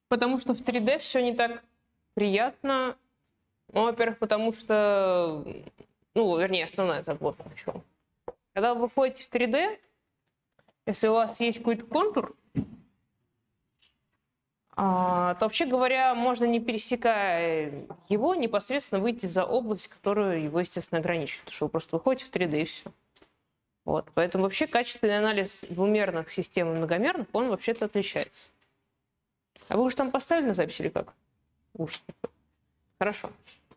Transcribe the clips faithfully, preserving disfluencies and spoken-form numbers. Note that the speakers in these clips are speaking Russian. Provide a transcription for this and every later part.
Потому что в три дэ все не так приятно. Ну, во-первых, потому что, ну, вернее, основная загвоздка в чем. Когда вы выходите в три дэ, если у вас есть какой-то контур, а, то, вообще говоря, можно, не пересекая его, непосредственно выйти за область, которая его, естественно, ограничивает. Потому что вы просто выходите в три дэ и все. Вот. Поэтому вообще качественный анализ двумерных систем и многомерных, он вообще-то отличается. А вы уж там поставили на запись или как? Уж. Хорошо.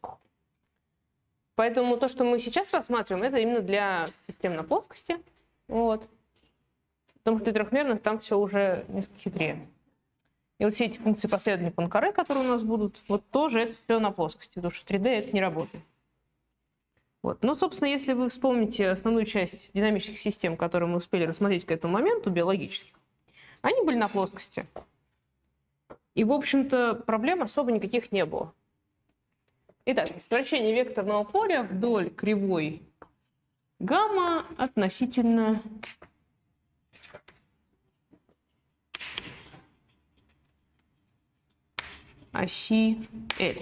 Поэтому то, что мы сейчас рассматриваем, это именно для систем на плоскости. Вот. Потому что для трехмерных там все уже несколько хитрее. И вот все эти функции последовательные Пуанкаре, которые у нас будут, вот тоже это все на плоскости, потому что в три дэ это не работает. Вот. Ну, собственно, если вы вспомните основную часть динамических систем, которые мы успели рассмотреть к этому моменту, биологических, они были на плоскости. И, в общем-то, проблем особо никаких не было. Итак, вращение векторного поля вдоль кривой гамма относительно оси L.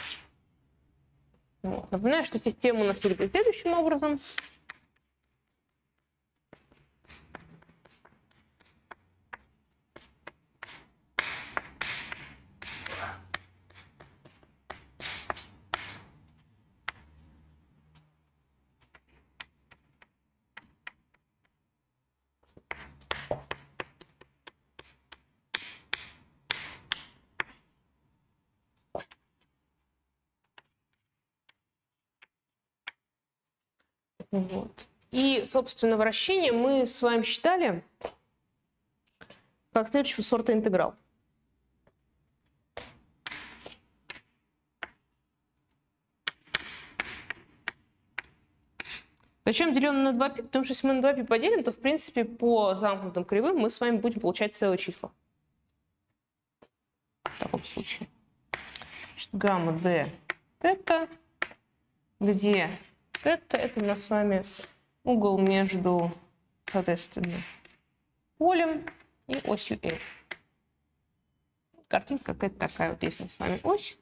Вот. Напоминаю, что система у нас выглядит следующим образом. Вот. И, собственно, вращение мы с вами считали как следующего сорта интеграл. Зачем делим на два пи? Потому что если мы на два пи поделим, то, в принципе, по замкнутым кривым мы с вами будем получать целые числа. В таком случае. Значит, гамма d тета, где тета это у нас с вами угол между, соответственно, полем и осью L. Картинка какая-то такая. Вот есть у нас с вами ось.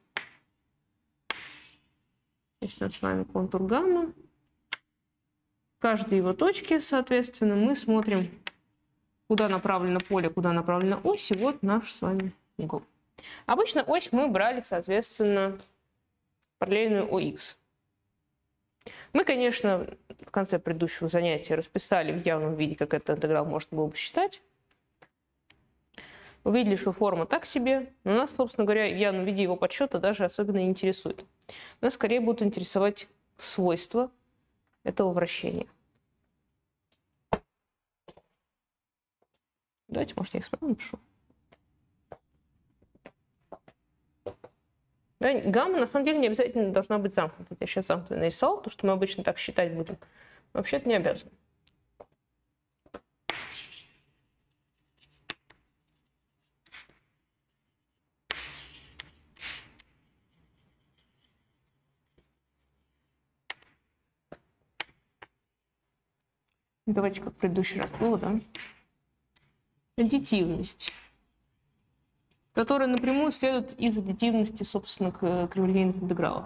Есть у нас с вами контур гамма. В каждой его точке, соответственно, мы смотрим, куда направлено поле, куда направлена ось, и вот наш с вами угол. Обычно ось мы брали, соответственно, параллельную ОХ. Мы, конечно, в конце предыдущего занятия расписали в явном виде, как этот интеграл можно было бы считать. Увидели, что форма так себе, но нас, собственно говоря, в явном виде его подсчета даже особенно не интересует. Нас скорее будут интересовать свойства этого вращения. Давайте, может, я их справа напишу. Да, гамма на самом деле не обязательно должна быть замкнутой. Я сейчас замкнутой нарисовал, потому что мы обычно так считать будем. Вообще это не обязано. Давайте как в предыдущий раз было, да? Аддитивность, которая напрямую следует из аддитивности, собственно, к криволинейных интегралов.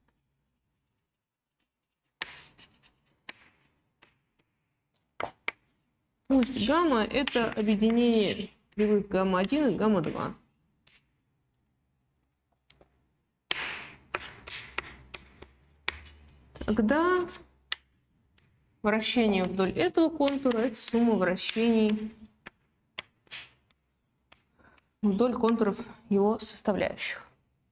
Пусть гамма – это объединение кривых гамма один и гамма два. Тогда вращение вдоль этого контура – это сумма вращений вдоль контуров его составляющих.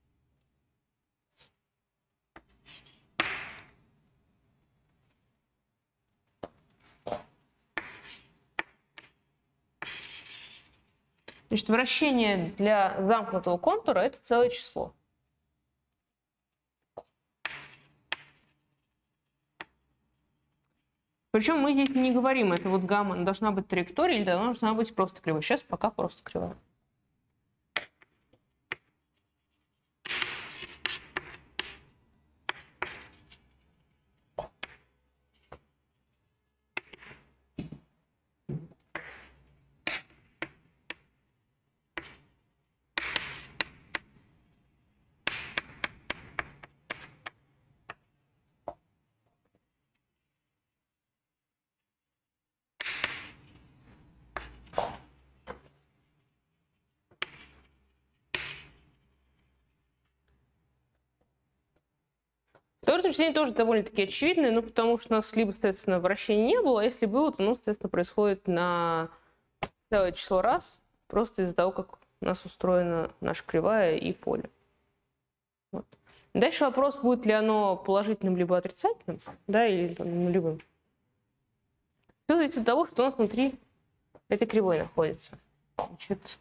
Значит, вращение для замкнутого контура – это целое число. Причем мы здесь не говорим, это вот гамма должна быть траектория или должна быть просто кривой. Сейчас пока просто кривая. Второе утверждение тоже довольно-таки очевидное, ну, потому что у нас либо, соответственно, вращения не было, а если было, то, ну, соответственно, происходит на целое число раз, просто из-за того, как у нас устроена наша кривая и поле. Вот. Дальше вопрос, будет ли оно положительным либо отрицательным, да, или там, нулевым. Все зависит от того, что у нас внутри этой кривой находится. Значит,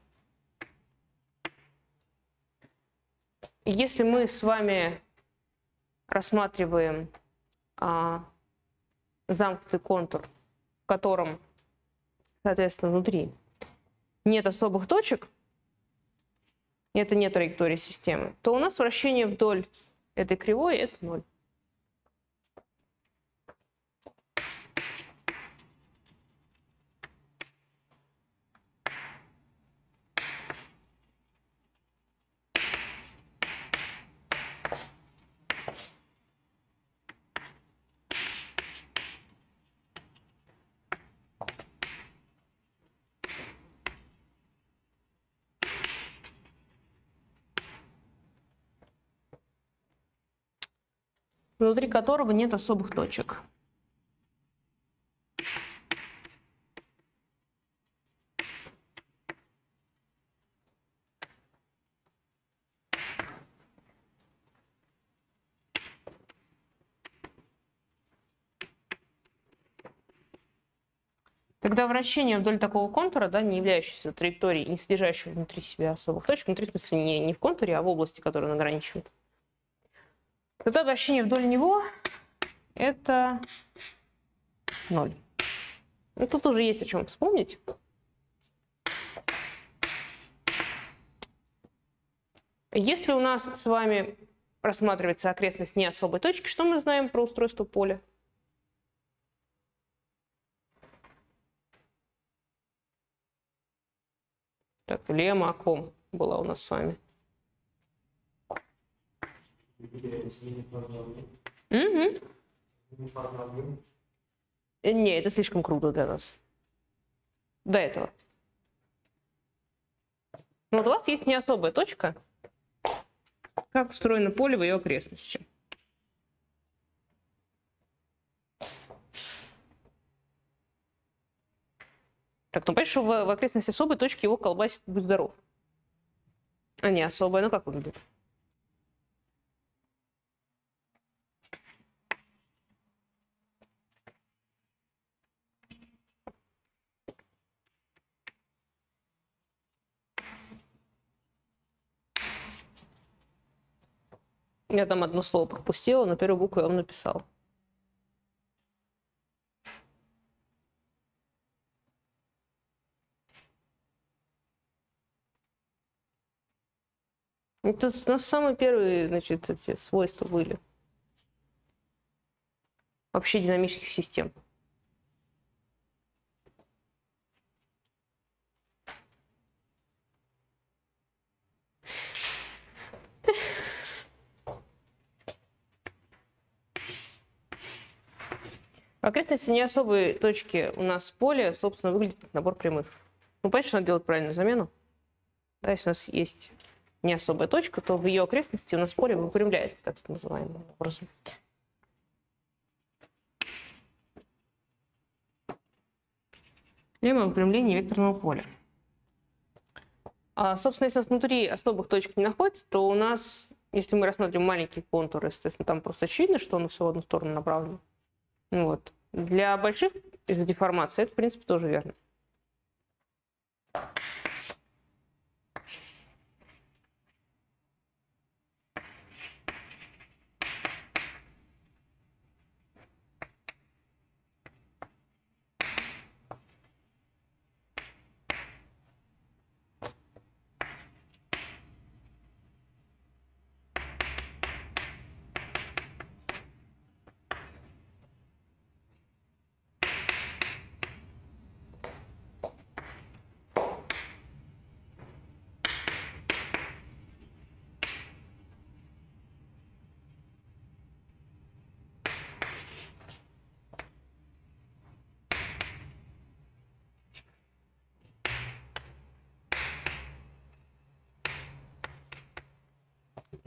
если мы с вами рассматриваем а, замкнутый контур, в котором, соответственно, внутри нет особых точек, это не траектория системы, то у нас вращение вдоль этой кривой — это ноль. Внутри которого нет особых точек. Когда вращение вдоль такого контура, да, не являющегося траекторией, не содержащего внутри себя особых точек, внутри, в смысле, не, не в контуре, а в области, которую он ограничивает, тогда вращение вдоль него — это ноль. Ну, тут уже есть о чем вспомнить. Если у нас с вами рассматривается окрестность не особой точки, что мы знаем про устройство поля? Так, лемма о ком была у нас с вами? Угу. Не, это слишком круто для нас. До этого. Но вот у вас есть не особая точка, как устроено поле в ее окрестности. Так, ну, понимаешь, что в, в окрестности особой точки его колбасит, будь здоров. А не особая, ну как выглядит? Я там одно слово пропустила, но первую букву я вам написала. Это у нас самые первые, значит, эти свойства были. Вообще динамических систем. В окрестности не особой точки у нас поле, собственно, выглядит как набор прямых. Ну, понятно, что надо делать правильную замену. Да, если у нас есть не особая точка, то в ее окрестности у нас поле выпрямляется, так называемым образом. Лемма выпрямления векторного поля. А, собственно, если у нас внутри особых точек не находится, то у нас, если мы рассмотрим маленькие контуры, естественно, там просто очевидно, что он все в одну сторону направлен. Вот. Для больших из-за деформации это, в принципе, тоже верно.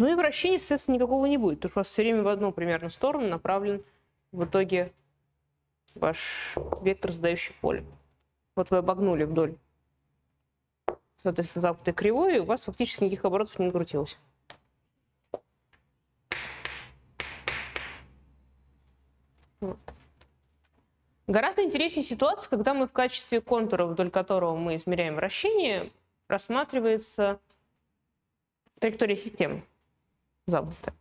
Ну и вращения, естественно, никакого не будет, потому что у вас все время в одну примерно сторону направлен в итоге ваш вектор, задающий поле. Вот вы обогнули вдоль, соответственно, замкнутой кривой, и у вас фактически никаких оборотов не накрутилось. Вот. Гораздо интереснее ситуация, когда мы в качестве контура, вдоль которого мы измеряем вращение, рассматривается траектория системы замкнутая.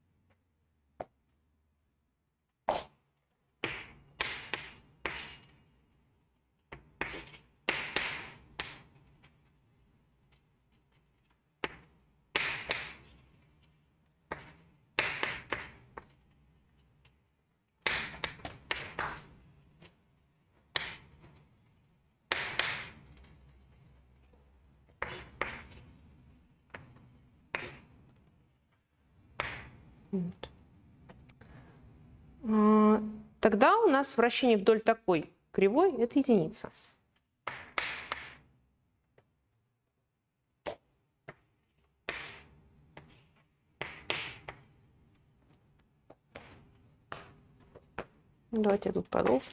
Вот. Тогда у нас вращение вдоль такой кривой – это единица. Давайте я тут продолжу.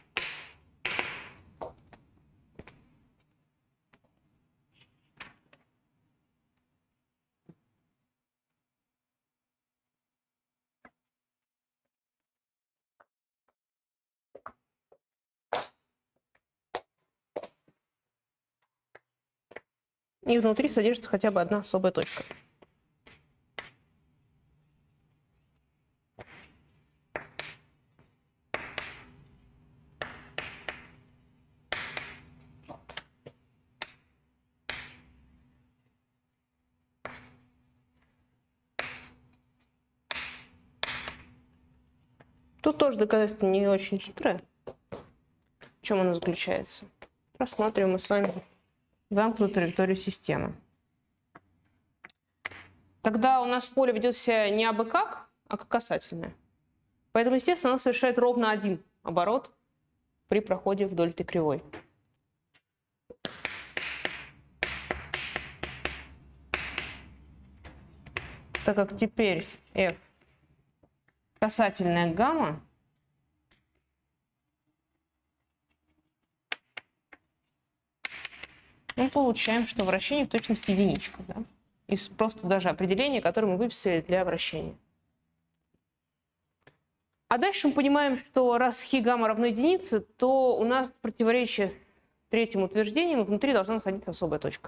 И внутри содержится хотя бы одна особая точка. Тут тоже доказательство не очень хитрое. В чем оно заключается? Рассматриваем мы с вами замкнутую траекторию системы. Тогда у нас поле ведет себя не абы как, а как касательное. Поэтому, естественно, оно совершает ровно один оборот при проходе вдоль этой кривой. Так как теперь f касательная гамма, мы получаем, что вращение в точности единичка. Да? Из просто даже определения, которое мы выписали для вращения. А дальше мы понимаем, что раз хи гамма равно единице, то у нас противоречие третьему утверждению, внутри должна находиться особая точка.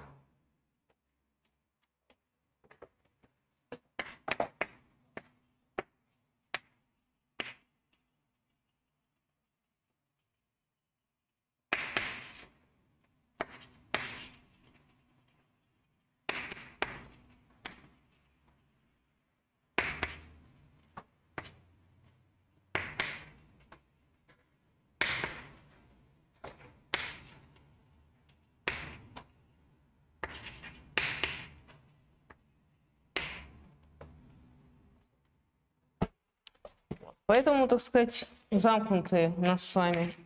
Поэтому, так сказать, замкнутые у нас с вами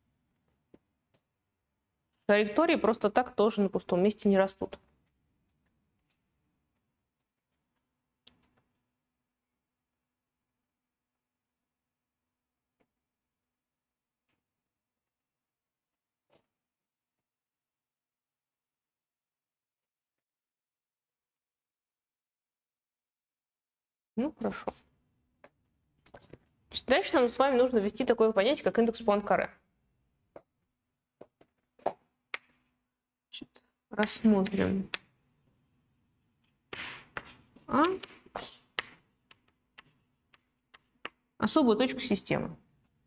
траектории просто так тоже на пустом месте не растут. Ну, хорошо. Дальше нам с вами нужно ввести такое понятие, как индекс Пуанкаре. Рассмотрим А. Особую точку системы.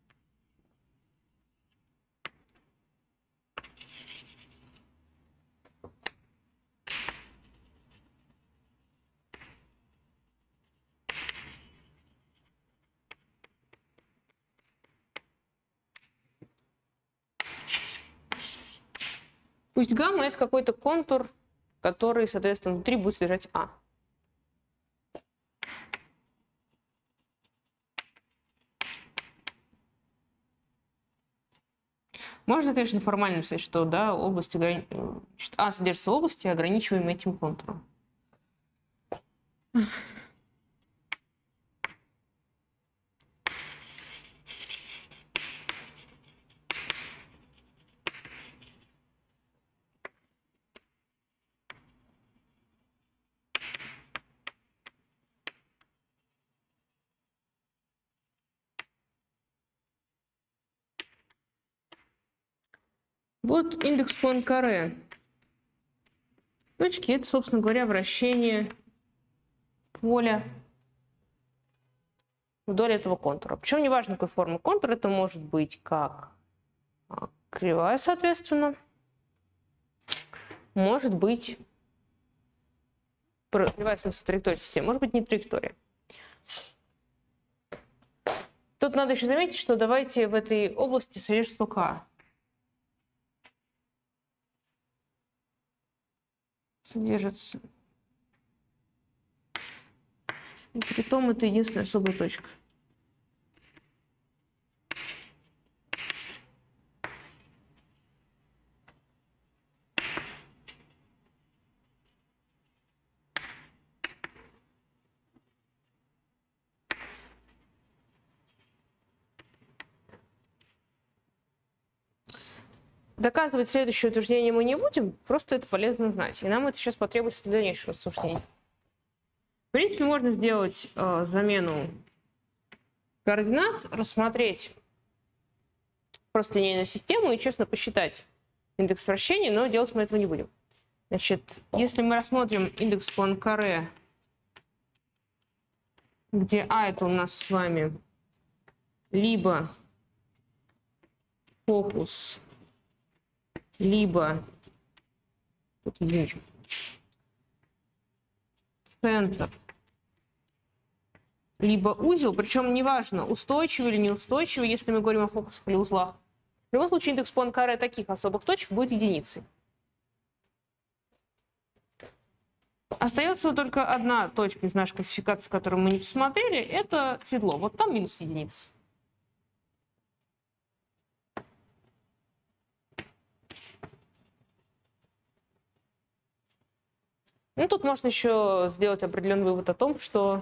Пусть гамма — это какой-то контур, который, соответственно, внутри будет содержать А. Можно, конечно, формально написать, что да, область ограни... А содержится в области, ограничиваемой этим контуром. Вот индекс Пуанкаре. Точки — это, собственно говоря, вращение поля вдоль этого контура. Причем неважно, какой формы контур, это может быть как кривая, соответственно, может быть кривая, в смысле траектория системы, может быть не траектория. Тут надо еще заметить, что давайте в этой области содержится К. Содержится. И притом это единственная особая точка. Доказывать следующее утверждение мы не будем, просто это полезно знать. И нам это сейчас потребуется для дальнейшего рассуждения. В принципе, можно сделать э, замену координат, рассмотреть просто линейную систему и честно посчитать индекс вращения, но делать мы этого не будем. Значит, если мы рассмотрим индекс Пуанкаре, где А это у нас с вами либо фокус, либо, тут, извините, центр, либо узел, причем неважно, устойчивый или неустойчивый, если мы говорим о фокусах или узлах. В любом случае индекс Пуанкаре таких особых точек будет единицей. Остается только одна точка из нашей классификации, которую мы не посмотрели, это седло. Вот там минус единица. Ну, тут можно еще сделать определенный вывод о том, что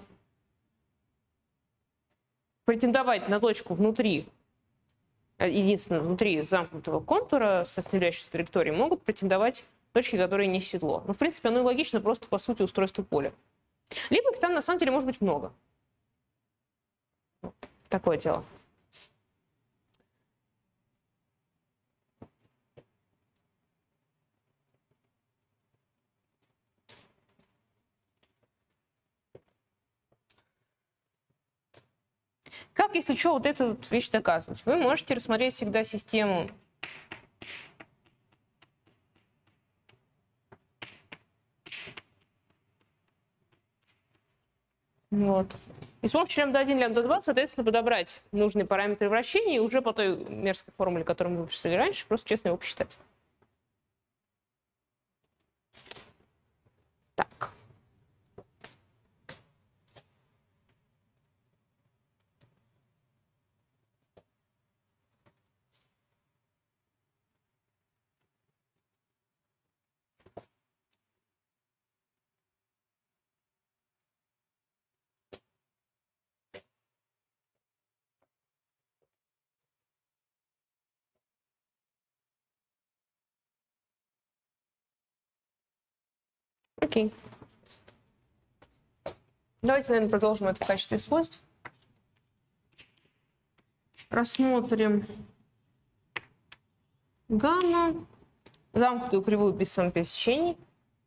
претендовать на точку внутри, единственно внутри замкнутого контура со составляющей траектории могут претендовать точки, которые не седло. Но, в принципе, оно и логично просто по сути устройства поля. Либо их там на самом деле может быть много. Вот такое дело. Как, если что, вот эту вот вещь доказывать? Вы можете рассмотреть всегда систему вот. И с помощью лямбда один, лямбда два, соответственно, подобрать нужные параметры вращения и уже по той мерзкой формуле, которую мы выписали раньше, просто честно его посчитать. Так. Окей. Давайте, наверное, продолжим это в качестве свойств. Рассмотрим гамма, замкнутую кривую без самопересечений.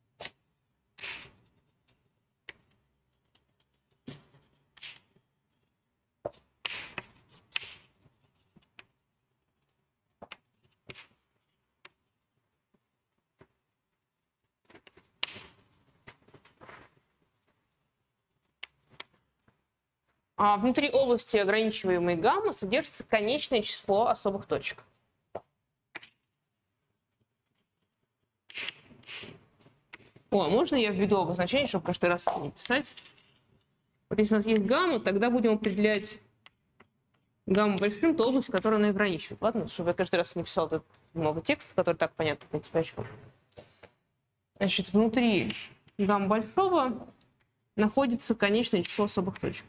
А внутри области ограничиваемой гаммы содержится конечное число особых точек. О, а можно я введу обозначение, чтобы каждый раз это не писать? Вот если у нас есть гамма, тогда будем определять гамму большим, то область, которая она ограничивает. Ладно, чтобы я каждый раз не писал тут много текста, который так понятно, в принципе, о чем. Значит, внутри гаммы большого находится конечное число особых точек.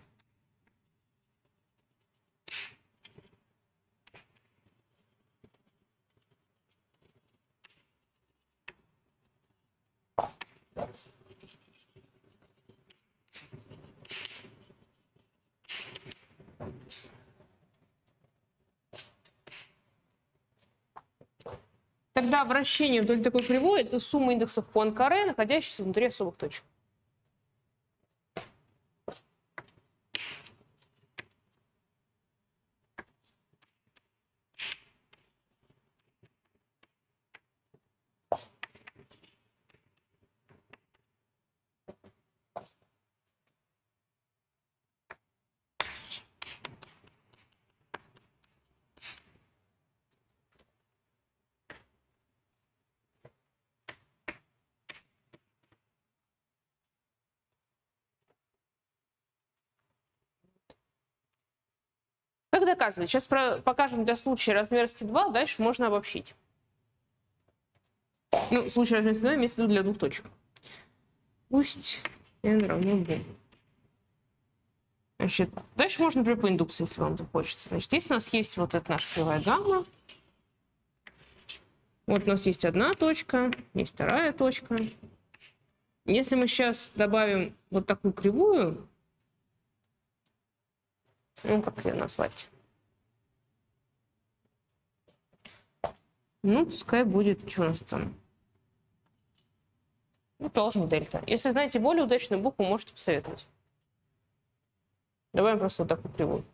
Тогда вращение вдоль такой кривой — это сумма индексов Пуанкаре, находящихся внутри особых точек. Как доказывать? Сейчас про- покажем для случая размерности два, дальше можно обобщить. Ну, случай размерности два имеется в виду для двух точек. Пусть n равно двум. Значит, дальше можно, например, по индукции, если вам захочется. Значит, если у нас есть вот эта наша кривая гамма, вот у нас есть одна точка, есть вторая точка. Если мы сейчас добавим вот такую кривую, ну, как ее назвать? Ну, пускай будет, что у нас там? Ну, положим дельта. Если знаете более удачную букву, можете посоветовать. Добавим просто вот такую кривую.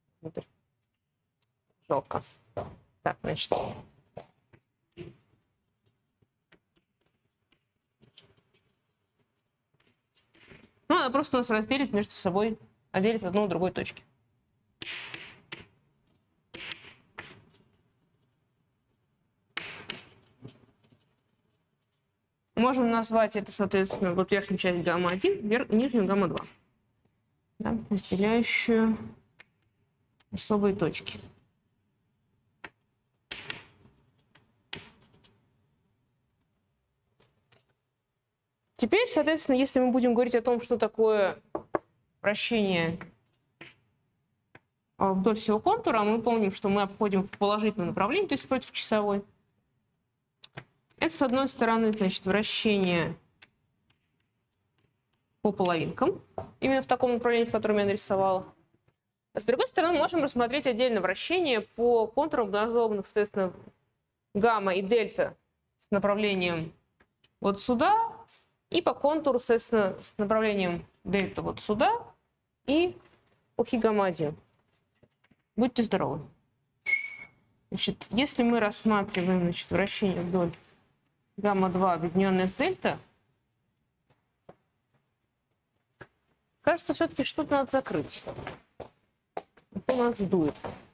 Жалко. Так, значит. Ну, она просто нас разделит между собой, отделит одну от другой точки. Можем назвать это, соответственно, вот верхнюю часть гамма один, вер... нижнюю гамма два. Да, разделяющую особые точки. Теперь, соответственно, если мы будем говорить о том, что такое вращение вдоль всего контура, мы помним, что мы обходим в положительном направлении, то есть против часовой. Это, с одной стороны, значит, вращение по половинкам, именно в таком направлении, в котором я нарисовала. А с другой стороны, можем рассмотреть отдельно вращение по контурам, образованных, соответственно, гамма и дельта с направлением вот сюда, и по контуру, соответственно, с направлением дельта вот сюда, и по хи гамма один. Будьте здоровы. Значит, если мы рассматриваем, значит, вращение вдоль гамма два, объединенное с дельта, кажется, все-таки что-то надо закрыть. Это у нас дует.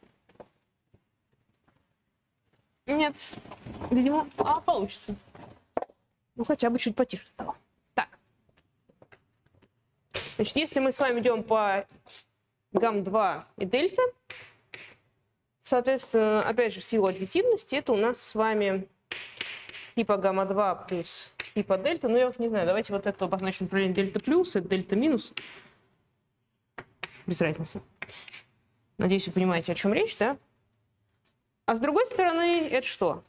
Нет, видимо, а, получится. Ну, хотя бы чуть потише стало. Так. Значит, если мы с вами идем по гамма два и дельта, соответственно, опять же, в силу аддитивности, это у нас с вами хи по гамма два плюс хи по дельта. Ну, я уж не знаю, давайте вот это обозначим направление дельта плюс, это дельта минус. Без разницы. Надеюсь, вы понимаете, о чем речь, да? А с другой стороны, это что?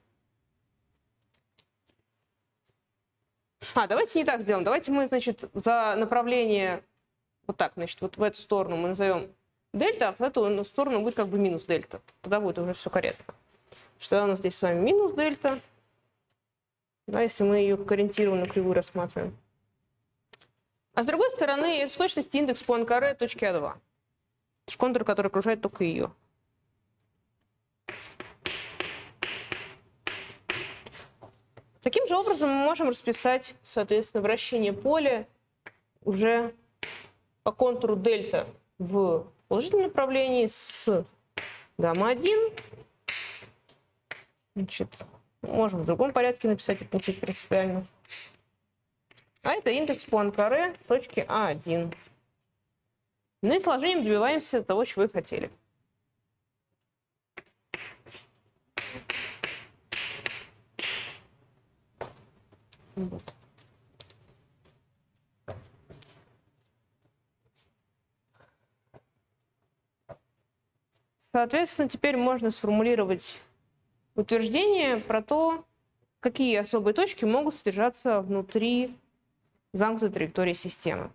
А, давайте не так сделаем. Давайте мы, значит, за направление вот так, значит, вот в эту сторону мы назовем дельта, а в эту сторону будет как бы минус дельта. Тогда будет уже все корректно. Что у нас здесь с вами минус дельта, да, если мы ее как ориентированную кривую рассматриваем. А с другой стороны, это в точности индекс Пуанкаре точки А два. Это же контур, который окружает только ее. Таким же образом мы можем расписать, соответственно, вращение поля уже по контуру дельта в положительном направлении с гамма один. Значит, можем в другом порядке написать, это не принципиально. А это индекс Пуанкаре точки А один. Ну и сложением добиваемся того, чего и хотели. Вот. Соответственно, теперь можно сформулировать утверждение про то, какие особые точки могут содержаться внутри замкнутой траектории системы.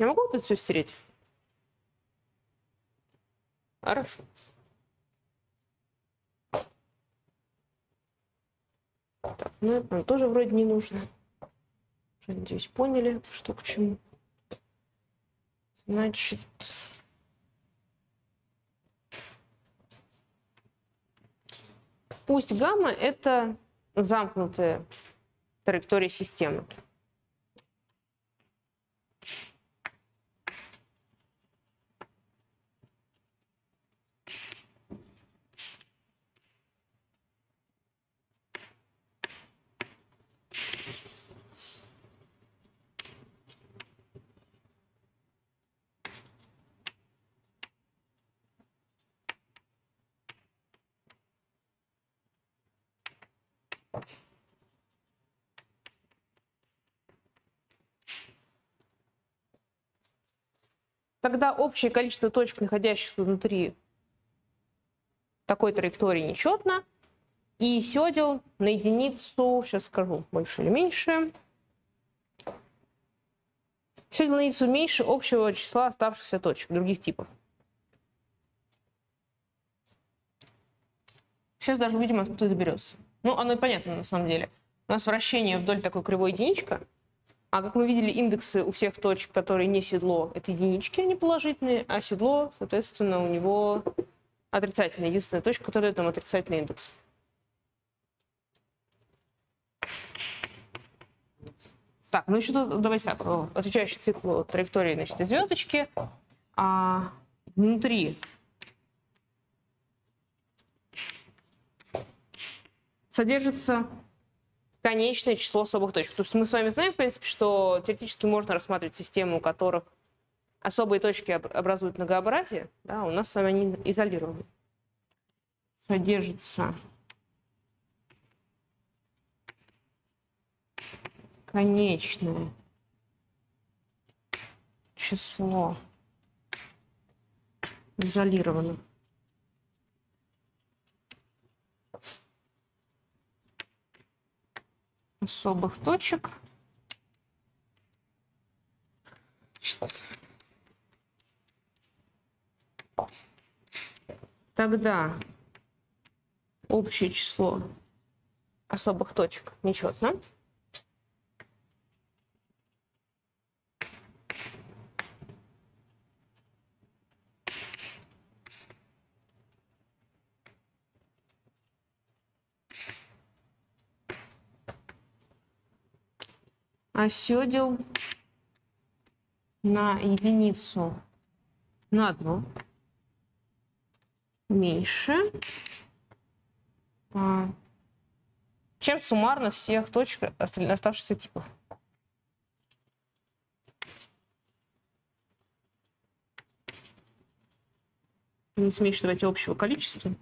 Я могу вот это все стереть? Хорошо. Так, ну это нам тоже вроде не нужно. Уже, надеюсь, поняли, что к чему. Значит... Пусть гамма — это замкнутая траектория системы. Тогда общее количество точек, находящихся внутри такой траектории, нечетно. И сёдел на единицу, сейчас скажу, больше или меньше. Сёдел на единицу меньше общего числа оставшихся точек других типов. Сейчас даже увидим, откуда это берется. Ну, оно и понятно на самом деле. У нас вращение вдоль такой кривой единичка. А как мы видели, индексы у всех точек, которые не седло, это единички, они положительные, а седло, соответственно, у него отрицательная. Единственная точка, которая дает нам отрицательный индекс. Так, ну еще тут, давайте так, отвечающий циклу траектории, значит, и звездочки. А внутри содержится конечное число особых точек. Потому что мы с вами знаем, в принципе, что теоретически можно рассматривать систему, у которых особые точки образуют многообразие. Да, у нас с вами они изолированы. Содержится конечное число изолированных особых точек. Тогда общее число особых точек нечетно. А сёдел на единицу на одну меньше, чем суммарно всех точек оставшихся типов. Не меньше, давайте, общего количества.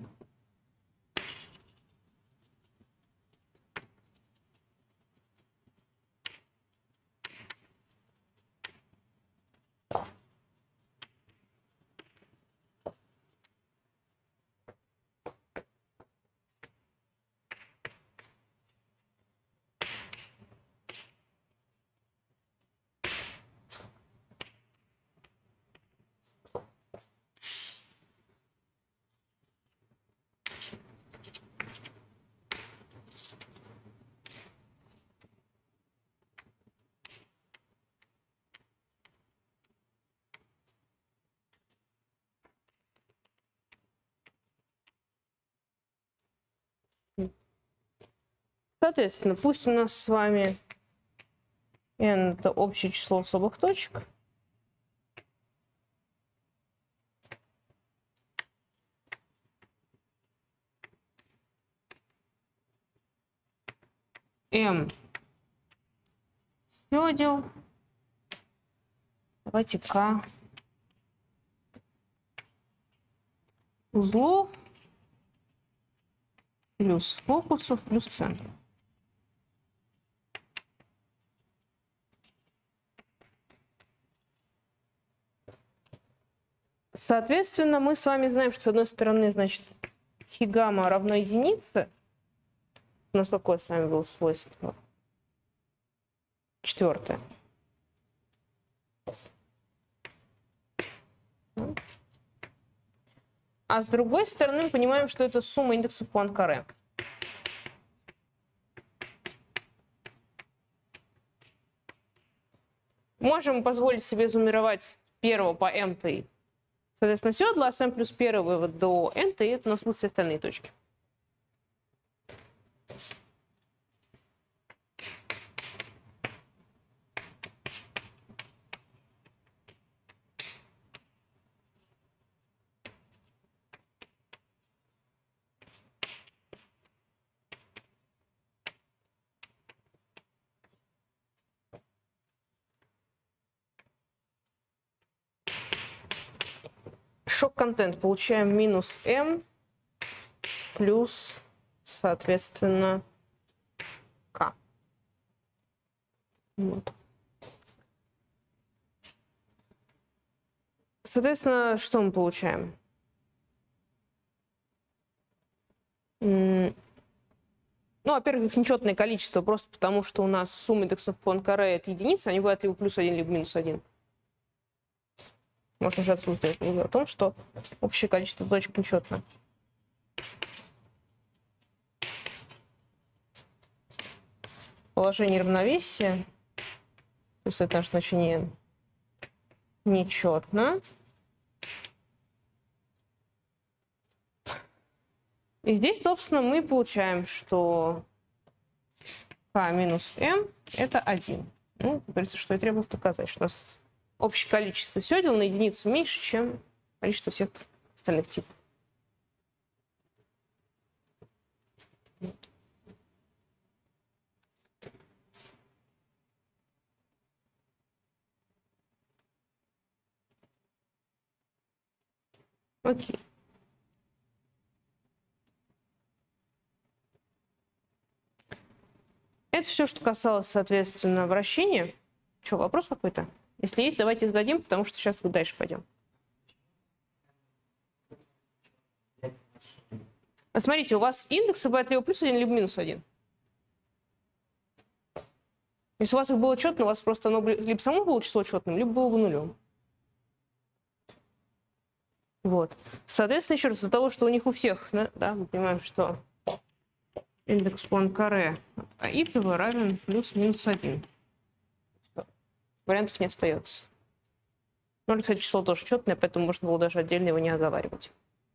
Соответственно, пусть у нас с вами n — это общее число особых точек. M сёдел. Давайте К узлов плюс фокусов плюс центров. Соответственно, мы с вами знаем, что с одной стороны, значит, хи гамма равно единице. У нас какое с вами было свойство? Четвертое. А с другой стороны, мы понимаем, что это сумма индексов Пуанкаре. Можем позволить себе зумировать с первого по m-й. Соответственно, седла, с m плюс первый вывод до n, и это у нас будут все остальные точки. Шок-контент получаем минус m плюс, соответственно, k. Вот. Соответственно, что мы получаем? Ну, во-первых, их нечетное количество, просто потому что у нас сумма индексов Пуанкаре это единица, они бывают либо плюс один, либо минус один. Можно же отсюда сделать вывод о том, что общее количество точек нечетно. Положение равновесия, то есть это наше значение нечетно. И здесь, собственно, мы получаем, что k минус m это один. Ну, говорится, что и требовалось доказать, что у нас общее количество седел на единицу меньше, чем количество всех остальных типов. Окей. Это все, что касалось, соответственно, вращения. Что, вопрос какой-то? Если есть, давайте зададим, потому что сейчас дальше пойдем. Смотрите, у вас индексы бывают либо плюс один, либо минус один. Если у вас их было четно, у вас просто оно либо само было число четным, либо было бы нулем. Вот. Соответственно, еще раз, из-за того, что у них у всех, да, мы понимаем, что индекс Пуанкаре от аитова равен плюс-минус один. Вариантов не остается. Ну, кстати, число тоже четное, поэтому можно было даже отдельно его не оговаривать.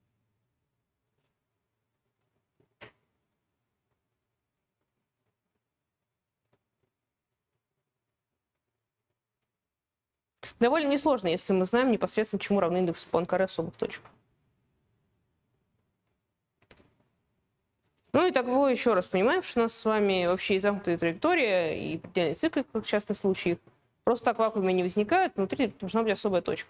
Довольно несложно, если мы знаем непосредственно, чему равны индексы Пуанкаре особых точек. Ну и так мы еще раз понимаем, что у нас с вами вообще и замкнутая траектория, и предельный цикл, как в частных случаях, просто так в вакууме не возникают, внутри должна быть особая точка.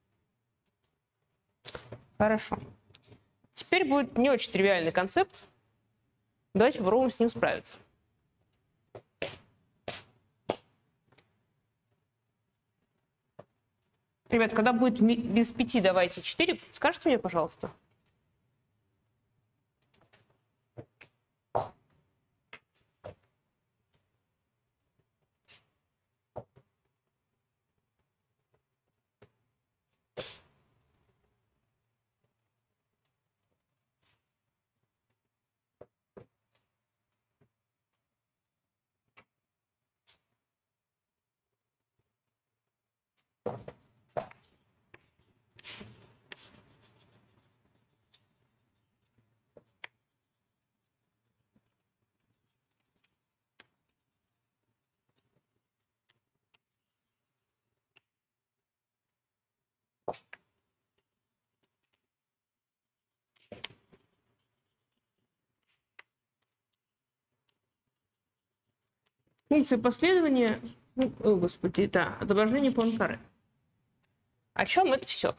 Хорошо. Теперь будет не очень тривиальный концепт. Давайте попробуем с ним справиться. Ребят, когда будет без пяти, давайте четыре, скажите мне, пожалуйста. Функция последования, ну, о, господи, да, отображение Пуанкаре. О чем это все?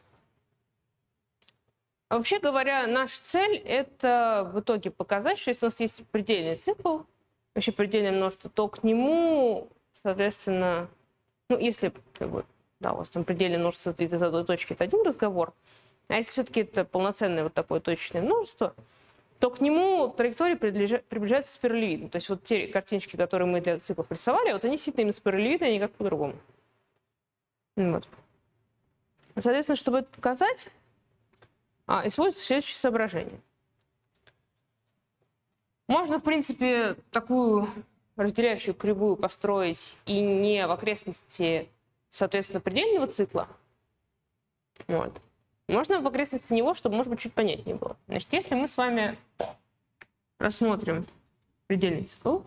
Вообще говоря, наша цель — это в итоге показать, что если у нас есть предельный цикл, вообще предельное множество, то к нему, соответственно, ну, если, как бы, да, у вас там предельное множество состоит из одной точки, это один разговор, а если все-таки это полноценное вот такое точечное множество, то к нему траектория приближается спиралевидно. То есть вот те картиночки, которые мы для циклов рисовали, вот они действительно именно спиралевидные, а никак по-другому. Вот. Соответственно, чтобы это показать, а, используется следующее соображение. Можно, в принципе, такую разделяющую кривую построить и не в окрестности, соответственно, предельного цикла. Вот. Можно в окрестности него, чтобы, может быть, чуть понятнее было. Значит, если мы с вами рассмотрим предельный цикл,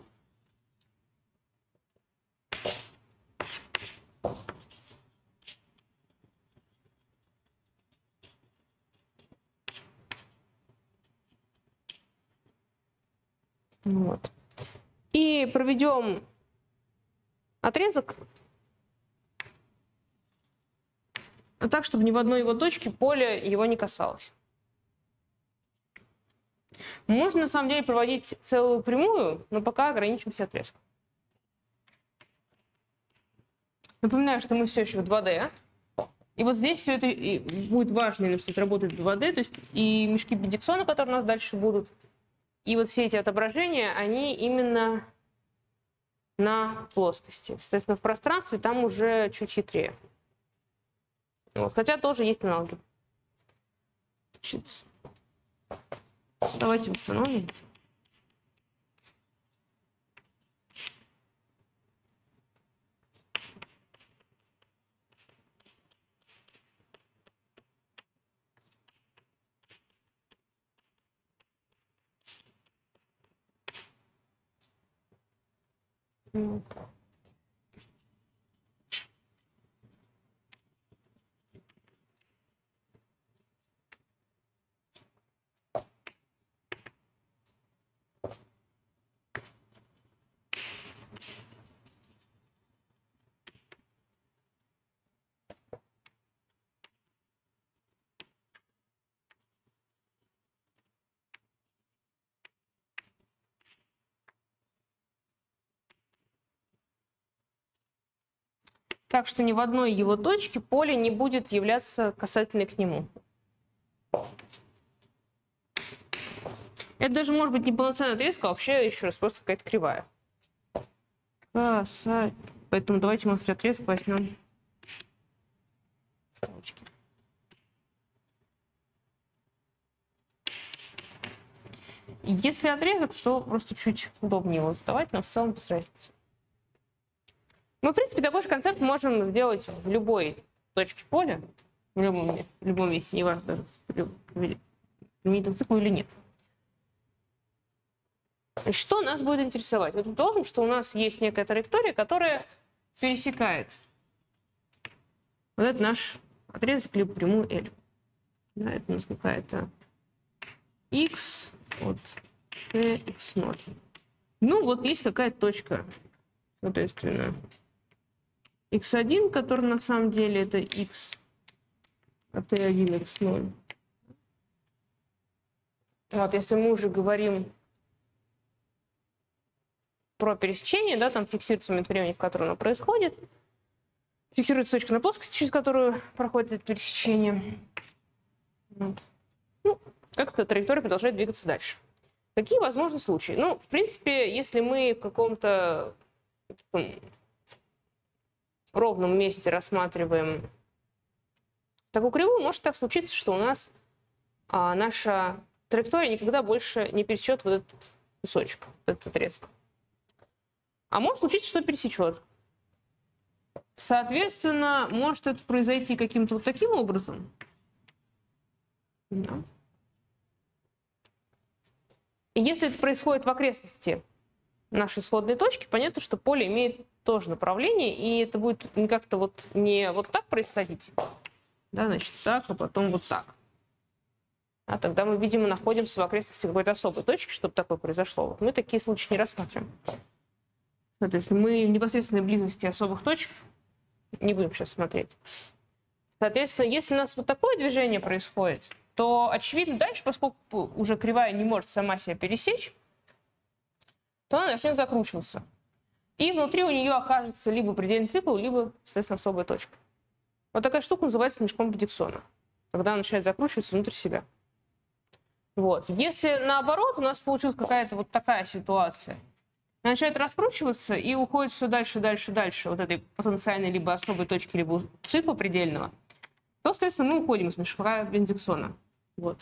вот, и проведем отрезок так, чтобы ни в одной его точке поле его не касалось. Можно, на самом деле, проводить целую прямую, но пока ограничимся отрезком. Напоминаю, что мы все еще в два дэ. И вот здесь все это и будет важно, именно, что это работает в два дэ, то есть и мешки Бедиксона, которые у нас дальше будут, и вот все эти отображения, они именно на плоскости. Соответственно, в пространстве там уже чуть хитрее. Вот, хотя тоже есть аналоги. Значит, давайте установим. Вот. Так что ни в одной его точке поле не будет являться касательной к нему. Это даже может быть не полноценная отрезка, а вообще, еще раз, просто какая-то кривая. Касать. Поэтому давайте, может быть, отрезок возьмем. Если отрезок, то просто чуть удобнее его задавать, но в целом без разницы. Мы, в принципе, такой же концепт можем сделать в любой точке поля, в любом, в любом месте, неважно, даже применительный цикл или нет. Что нас будет интересовать? Вот мы предположим, что у нас есть некая траектория, которая пересекает вот этот наш отрезок, либо прямую L. Да, это у нас какая-то x от t, x ноль. Ну, вот есть какая-то точка, соответственно, икс один, который на самом деле это x от t один, x ноль. Вот, если мы уже говорим про пересечение, да, там фиксируется момент времени, в котором оно происходит, фиксируется точка на плоскости, через которую проходит это пересечение. Вот. Ну, как-то траектория продолжает двигаться дальше. Какие возможны случаи? Ну, в принципе, если мы в каком-то ровном месте рассматриваем такую кривую, может так случиться, что у нас а, наша траектория никогда больше не пересечет вот этот кусочек, этот отрезок. А может случиться, что пересечет. Соответственно, может это произойти каким-то вот таким образом. Да. И если это происходит в окрестности нашей исходной точки, понятно, что поле имеет тоже направление, и это будет не как-то вот не вот так происходить, да, значит, так, а потом вот так. А тогда мы, видимо, находимся в окрестности какой-то особой точки, чтобы такое произошло. Вот мы такие случаи не рассматриваем. Соответственно, мы в непосредственной близости особых точек не будем сейчас смотреть. Соответственно, если у нас вот такое движение происходит, то, очевидно, дальше, поскольку уже кривая не может сама себя пересечь, то она начнет закручиваться. И внутри у нее окажется либо предельный цикл, либо, соответственно, особая точка. Вот такая штука называется мешком Бедиксона, когда она начинает закручиваться внутрь себя. Вот. Если наоборот, у нас получилась какая-то вот такая ситуация, она начинает раскручиваться и уходит все дальше, дальше, дальше вот этой потенциальной либо особой точки, либо цикла предельного, то, соответственно, мы уходим из мешка Бендиксона. Вот.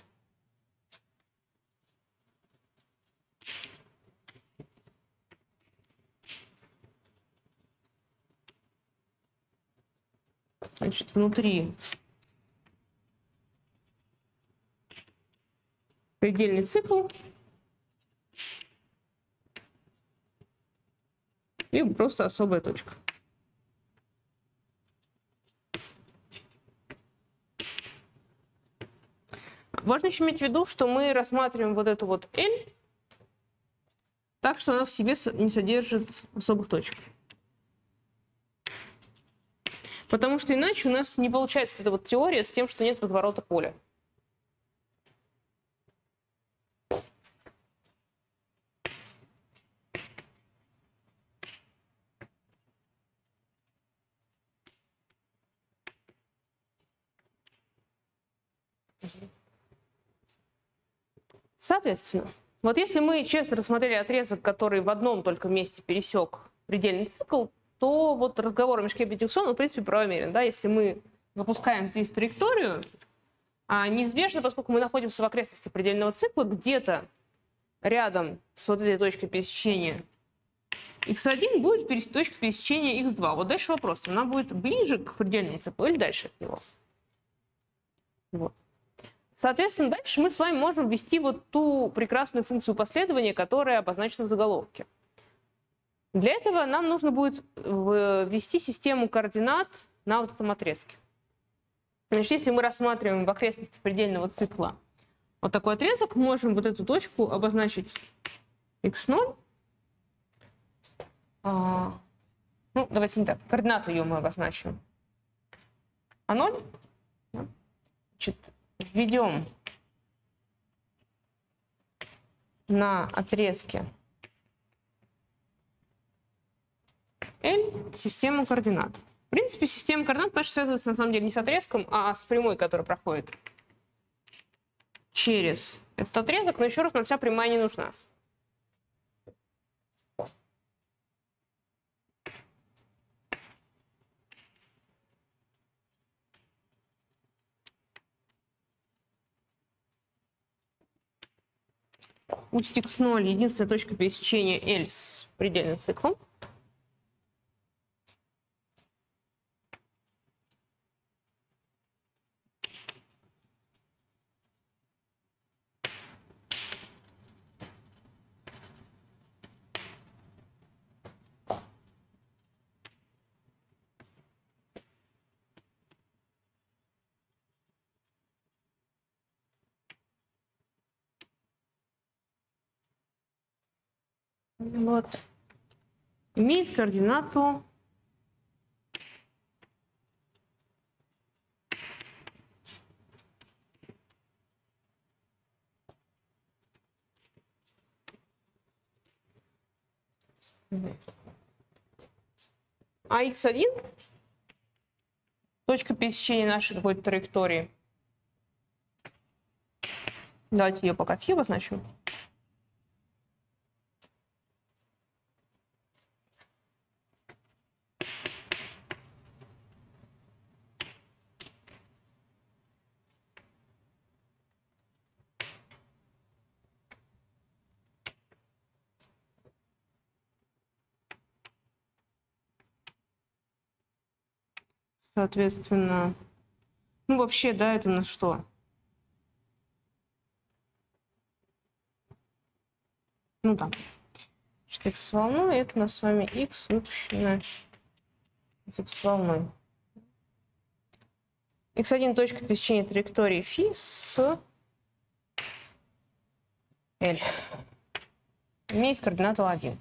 Значит, внутри предельный цикл и просто особая точка. Важно еще иметь в виду, что мы рассматриваем вот эту вот L так, что она в себе не содержит особых точек. Потому что иначе у нас не получается эта вот теория с тем, что нет разворота поля. Соответственно, вот если мы честно рассмотрели отрезок, который в одном только месте пересек предельный цикл, то вот разговор о мешке Бендиксона, в принципе, правомерен. Да? Если мы запускаем здесь траекторию, а неизбежно, поскольку мы находимся в окрестности предельного цикла, где-то рядом с вот этой точкой пересечения икс один будет перес... точка пересечения икс два. Вот дальше вопрос, она будет ближе к предельному циклу или дальше от него? Вот. Соответственно, дальше мы с вами можем ввести вот ту прекрасную функцию последования, которая обозначена в заголовке. Для этого нам нужно будет ввести систему координат на вот этом отрезке. Значит, если мы рассматриваем в окрестности предельного цикла вот такой отрезок, можем вот эту точку обозначить икс ноль. А, ну, давайте не так, координату ее мы обозначим. А ноль. Значит, введем на отрезке L систему координат. В принципе, система координат, конечно, связывается на самом деле не с отрезком, а с прямой, которая проходит через этот отрезок, но еще раз, нам вся прямая не нужна. Пусть икс ноль единственная точка пересечения L с предельным циклом. Вот. Имеет координату а икс один, точка пересечения нашей какой-то траектории. Давайте ее пока фи обозначим. Соответственно, ну вообще, да, это у нас что? Ну да. Значит, x с волной, это у нас с вами x выпущено с x волной. икс один точка пересечения траектории φ с L. Имеет координату один.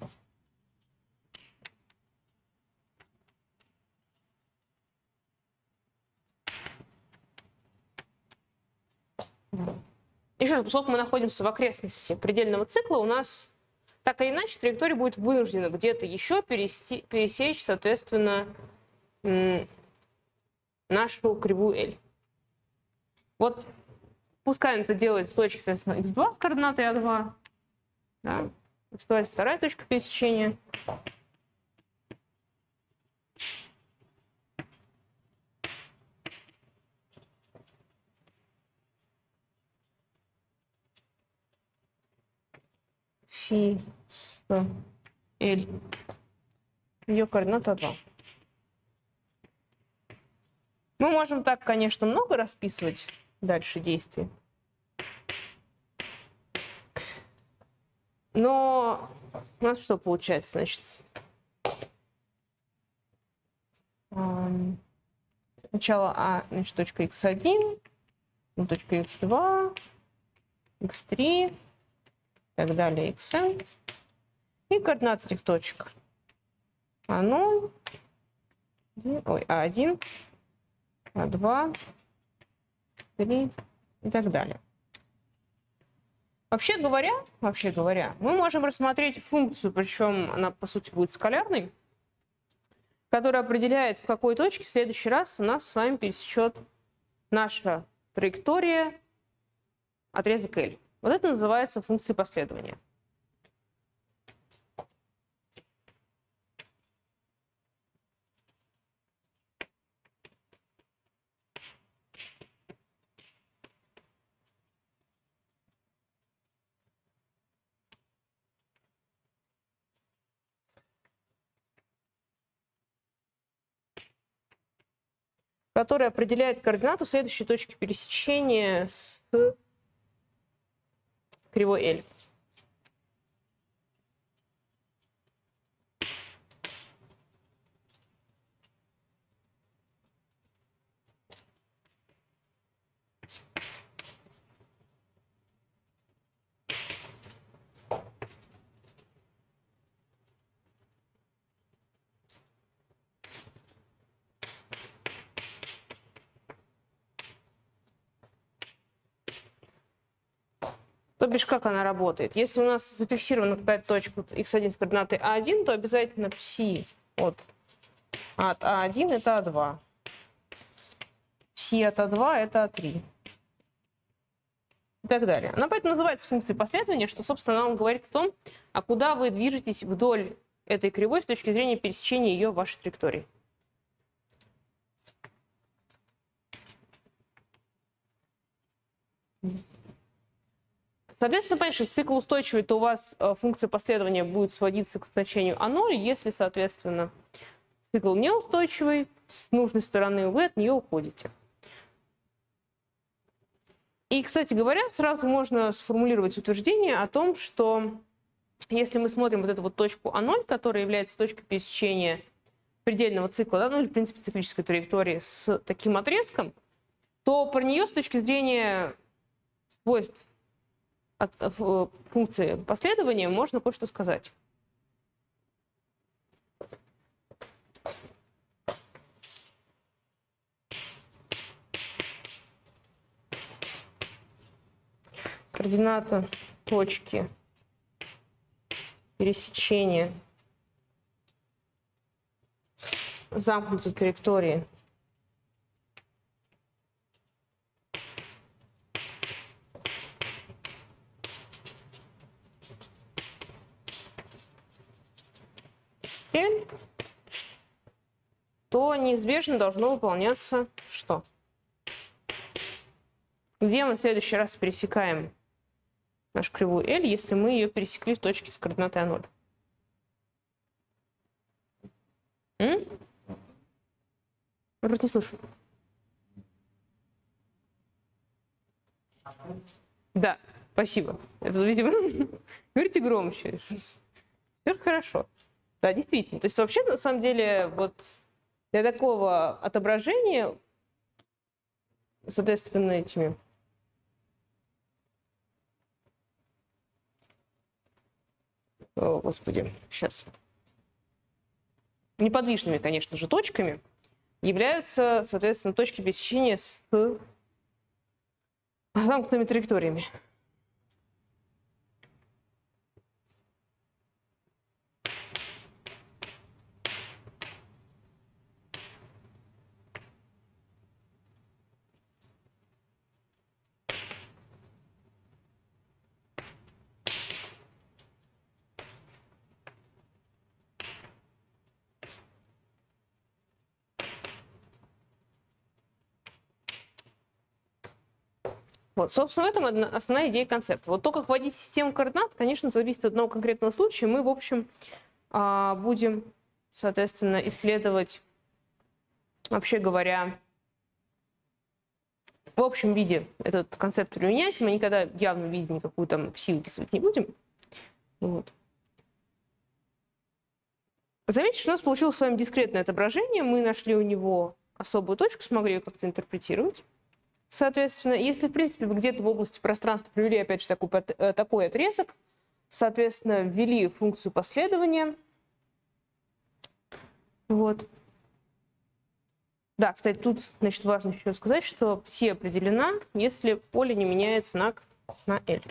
Еще раз, поскольку мы находимся в окрестности предельного цикла, у нас так или иначе траектория будет вынуждена где-то еще пересечь, пересечь, соответственно, нашу кривую L. Вот пускай он это делает в точке, соответственно, икс два с координатой а два. Да. икс два это вторая точка пересечения. Фи с L. Ее координата два. Мы можем так, конечно, много расписывать дальше действий. Но у нас что получается? Значит, сначала А, значит, точка икс один, точка икс два, икс три, и так далее, xn. И координаты этих точек. А ноль, ой, А один, А два, три и так далее. Вообще говоря, вообще говоря, мы можем рассмотреть функцию, причем она, по сути, будет скалярной, которая определяет, в какой точке в следующий раз у нас с вами пересечет наша траектория отрезок L. Вот это называется функцией последования. Которая определяет координату следующей точки пересечения с кривой L. То бишь, как она работает? Если у нас зафиксирована какая-то точка икс один с координатой А один, то обязательно пси от, от А один это А два. Пси от А два это А три. И так далее. Она поэтому называется функцией последования, что, собственно, она вам говорит о том, а куда вы движетесь вдоль этой кривой с точки зрения пересечения ее в вашей траектории. Соответственно, понятно, если цикл устойчивый, то у вас функция последования будет сводиться к значению А ноль. Если, соответственно, цикл неустойчивый, с нужной стороны вы от нее уходите. И, кстати говоря, сразу можно сформулировать утверждение о том, что если мы смотрим вот эту вот точку А ноль, которая является точкой пересечения предельного цикла, да, ну или, в принципе, циклической траектории с таким отрезком, то про нее с точки зрения свойств от функции последования можно кое-что сказать. Координата точки пересечения замкнутой траектории с L, то неизбежно должно выполняться что? Где мы в следующий раз пересекаем нашу кривую L, если мы ее пересекли в точке с координатой А ноль? М? Я просто не слышу. Да, спасибо. Это, видимо, говорите громче. Все хорошо. Да, действительно. То есть вообще, на самом деле, вот для такого отображения, соответственно, этими О, Господи, сейчас. Неподвижными, конечно же, точками являются, соответственно, точки пересечения с замкнутыми траекториями. Вот, собственно, в этом основная идея концепта. Вот то, как вводить систему координат, конечно, зависит от одного конкретного случая. Мы, в общем, будем, соответственно, исследовать, вообще говоря, в общем виде этот концепт применять. Мы никогда в явном виде никакую там пси выписывать не будем. Вот. Заметьте, что у нас получилось с вами дискретное отображение. Мы нашли у него особую точку, смогли ее как-то интерпретировать. Соответственно, если, в принципе, вы где-то в области пространства привели, опять же, такой, такой отрезок, соответственно, ввели функцию последования. Вот. Да, кстати, тут, значит, важно еще сказать, что пси определена, если поле не меняет знак на L.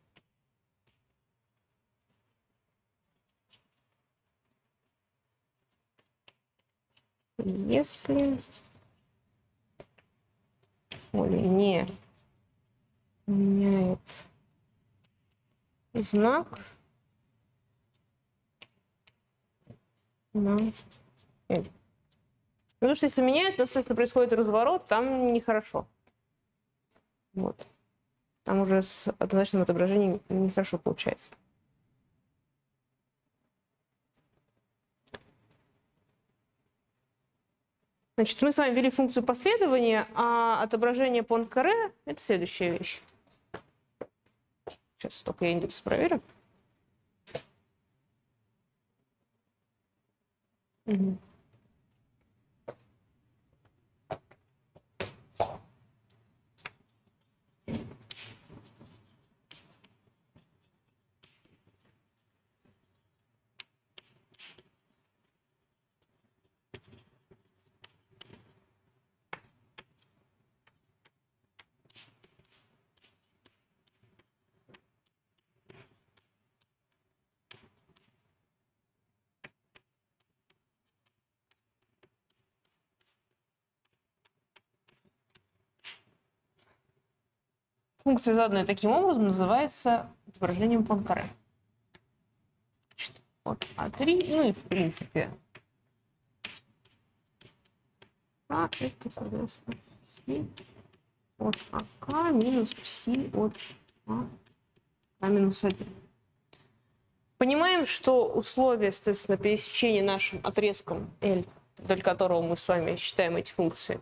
Если поле не меняет знак на L. Потому что если меняет, то, соответственно, происходит разворот, там нехорошо. Вот. Там уже с однозначным отображением нехорошо получается. Значит, мы с вами ввели функцию последования, а отображение Пуанкаре — это следующая вещь. Сейчас только я индекс проверю. Угу. Функция, заданная таким образом, называется отображением Пуанкаре. Вот а три, ну и в принципе А это, соответственно, пси от АК минус пси от АК минус один. Понимаем, что условие, соответственно, пересечения нашим отрезком L, вдоль которого мы с вами считаем эти функции,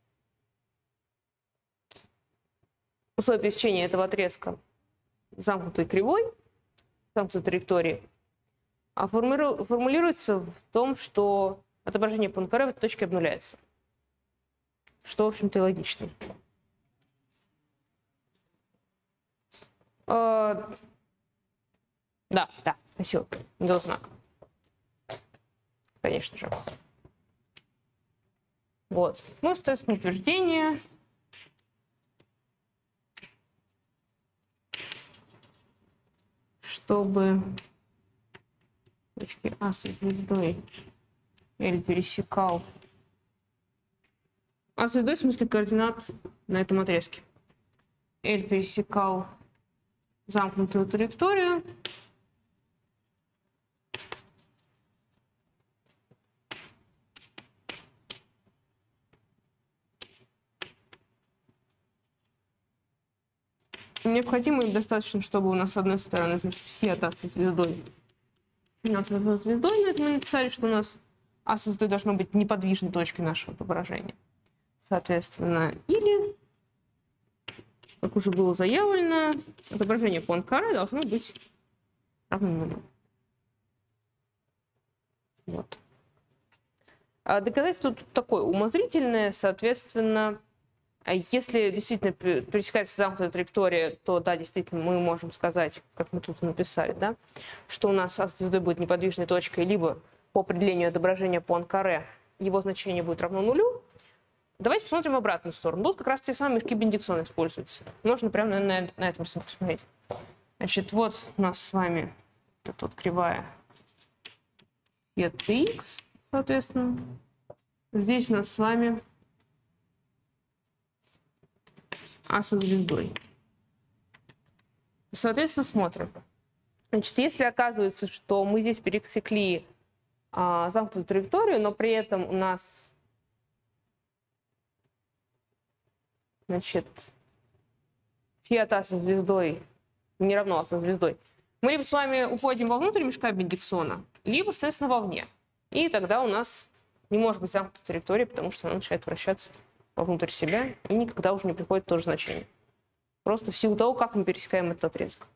условие пересечения этого отрезка замкнутой кривой, замкнутой траектории, а формулируется в том, что отображение Пуанкаре в этой точке обнуляется. Что, в общем-то, и логично. А, да, да, спасибо. До знака. Конечно же. Вот. Ну, естественно, утверждение. Чтобы точки А со звездой L пересекал А со звездой в смысле координат на этом отрезке. L пересекал замкнутую траекторию. Необходимо и достаточно, чтобы у нас с одной стороны, значит, пси от А со звездой. У нас со звездой, но это мы написали, что у нас А со звездой должно быть неподвижной точкой нашего отображения. Соответственно, или, как уже было заявлено, отображение Пуанкаре должно быть равно нулю. Вот. А доказательство тут такое умозрительное, соответственно, если действительно пересекается замкнутая траектория, то да, действительно, мы можем сказать, как мы тут написали, да, что у нас А звезда будет неподвижной точкой, либо по определению отображения Пуанкаре его значение будет равно нулю. Давайте посмотрим обратную сторону. Тут как раз те самые мешки Бендиксона используются. Можно прямо на, на, на этом посмотреть. Значит, вот у нас с вами вот эта вот кривая Х, соответственно. Здесь у нас с вами А со звездой. Соответственно, смотрим. Значит, если оказывается, что мы здесь пересекли а, замкнутую траекторию, но при этом у нас, значит, фи от А со звездой не равно А со звездой, мы либо с вами уходим вовнутрь мешка Бендиксона, либо, соответственно, вовне. И тогда у нас не может быть замкнута траектория, потому что она начинает вращаться вовнутрь себя и никогда уже не приходит в то же значение. Просто в силу того, как мы пересекаем этот отрезок.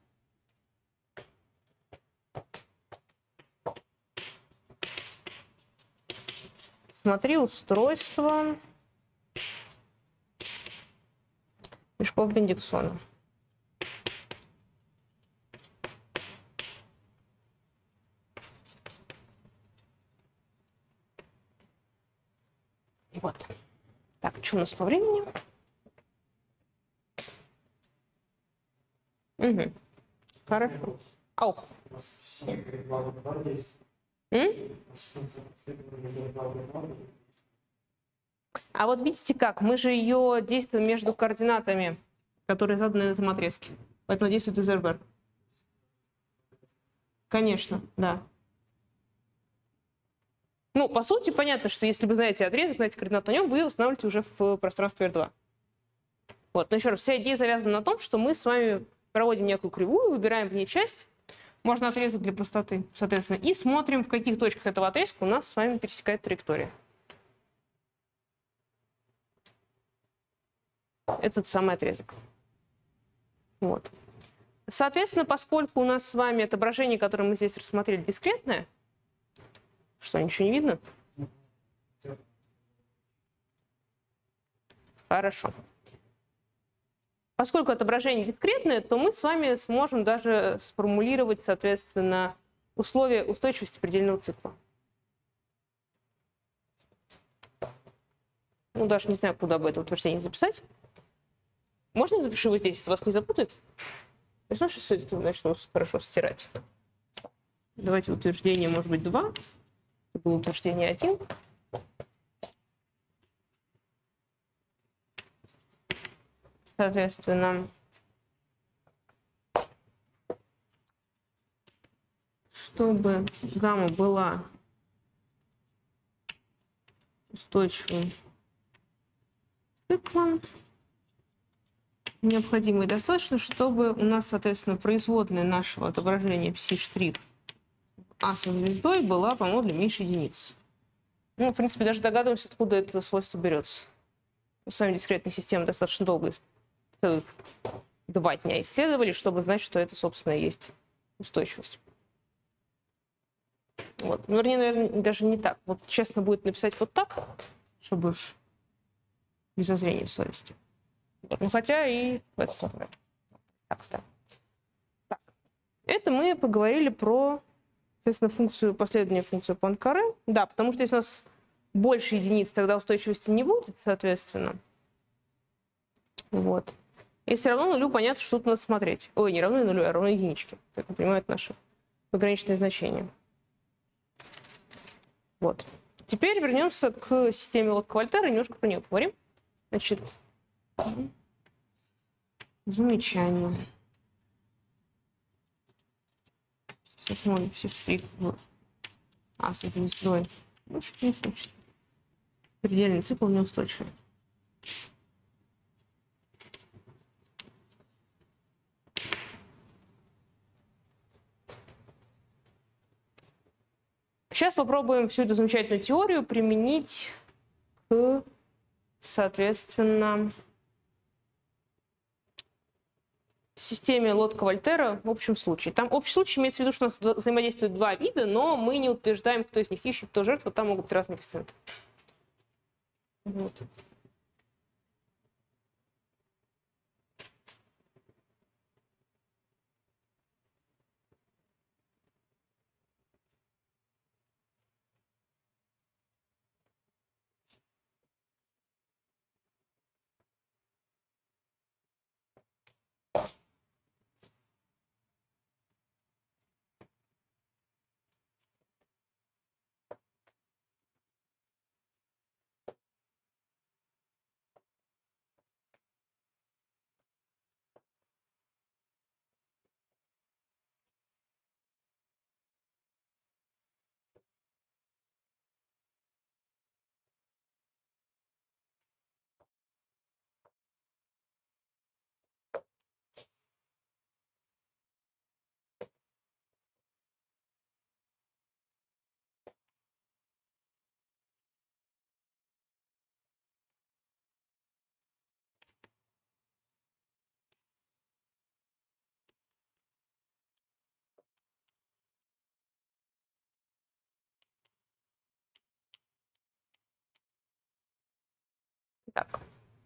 Смотри устройство мешков Бендиксона. Вот. Так, что у нас по времени? Угу. Хорошо. Ау. М? А вот видите как? Мы же ее действуем между координатами, которые заданы на этом отрезке. Поэтому действует из эр бэ эр. Конечно, да. Ну, по сути, понятно, что если вы знаете отрезок, знаете координаты на нем, вы его устанавливаете уже в пространстве эр два. Вот. Но еще раз, вся идея завязана на том, что мы с вами проводим некую кривую, выбираем в ней часть, можно отрезок для простоты, соответственно, и смотрим, в каких точках этого отрезка у нас с вами пересекает траектория. Этот самый отрезок. Вот. Соответственно, поскольку у нас с вами отображение, которое мы здесь рассмотрели, дискретное, что, ничего не видно? Хорошо. Поскольку отображение дискретное, то мы с вами сможем даже сформулировать, соответственно, условия устойчивости предельного цикла. Ну, даже не знаю, куда бы это утверждение записать. Можно я запишу его здесь, если вас не запутает? Я знаю, что это начну хорошо стирать. Давайте утверждение, может быть, два. Это было утверждение один. Соответственно, чтобы гамма была устойчивым циклом, необходимо и достаточно, чтобы у нас, соответственно, производная нашего отображения пси' А со звездой была по модулю меньше единицы. Ну, в принципе, даже догадываемся, откуда это свойство берется. Мы с вами дискретные системы достаточно долго, целых два дня исследовали, чтобы знать, что это, собственно, и есть устойчивость. Вот. Ну, вернее, наверное, даже не так. Вот честно будет написать вот так, чтобы уж без зазрения совести. Вот. Ну, хотя и в эту сторону. Так, ставим. Так. Это мы поговорили про, соответственно, функцию, последнюю функцию Пуанкаре. Да, потому что если у нас больше единиц, тогда устойчивости не будет, соответственно. Вот. Если равно нулю, понятно, что тут надо смотреть. Ой, не равно нулю, а равно единичке. Как вы понимаете, наше пограничное значение. Вот. Теперь вернемся к системе Лотка-Вольтера и немножко про нее поговорим. Значит, замечание. Сейчас смотрим пси' в А со звездой. Больше не случай. Предельный цикл неустойчивый. Сейчас попробуем всю эту замечательную теорию применить к, соответственно, системе Лотка-Вольтера в общем случае. Там общий случай имеется в виду, что у нас взаимодействуют два вида, но мы не утверждаем, кто из них ищет, кто жертва, там могут быть разные коэффициенты. Вот. Так.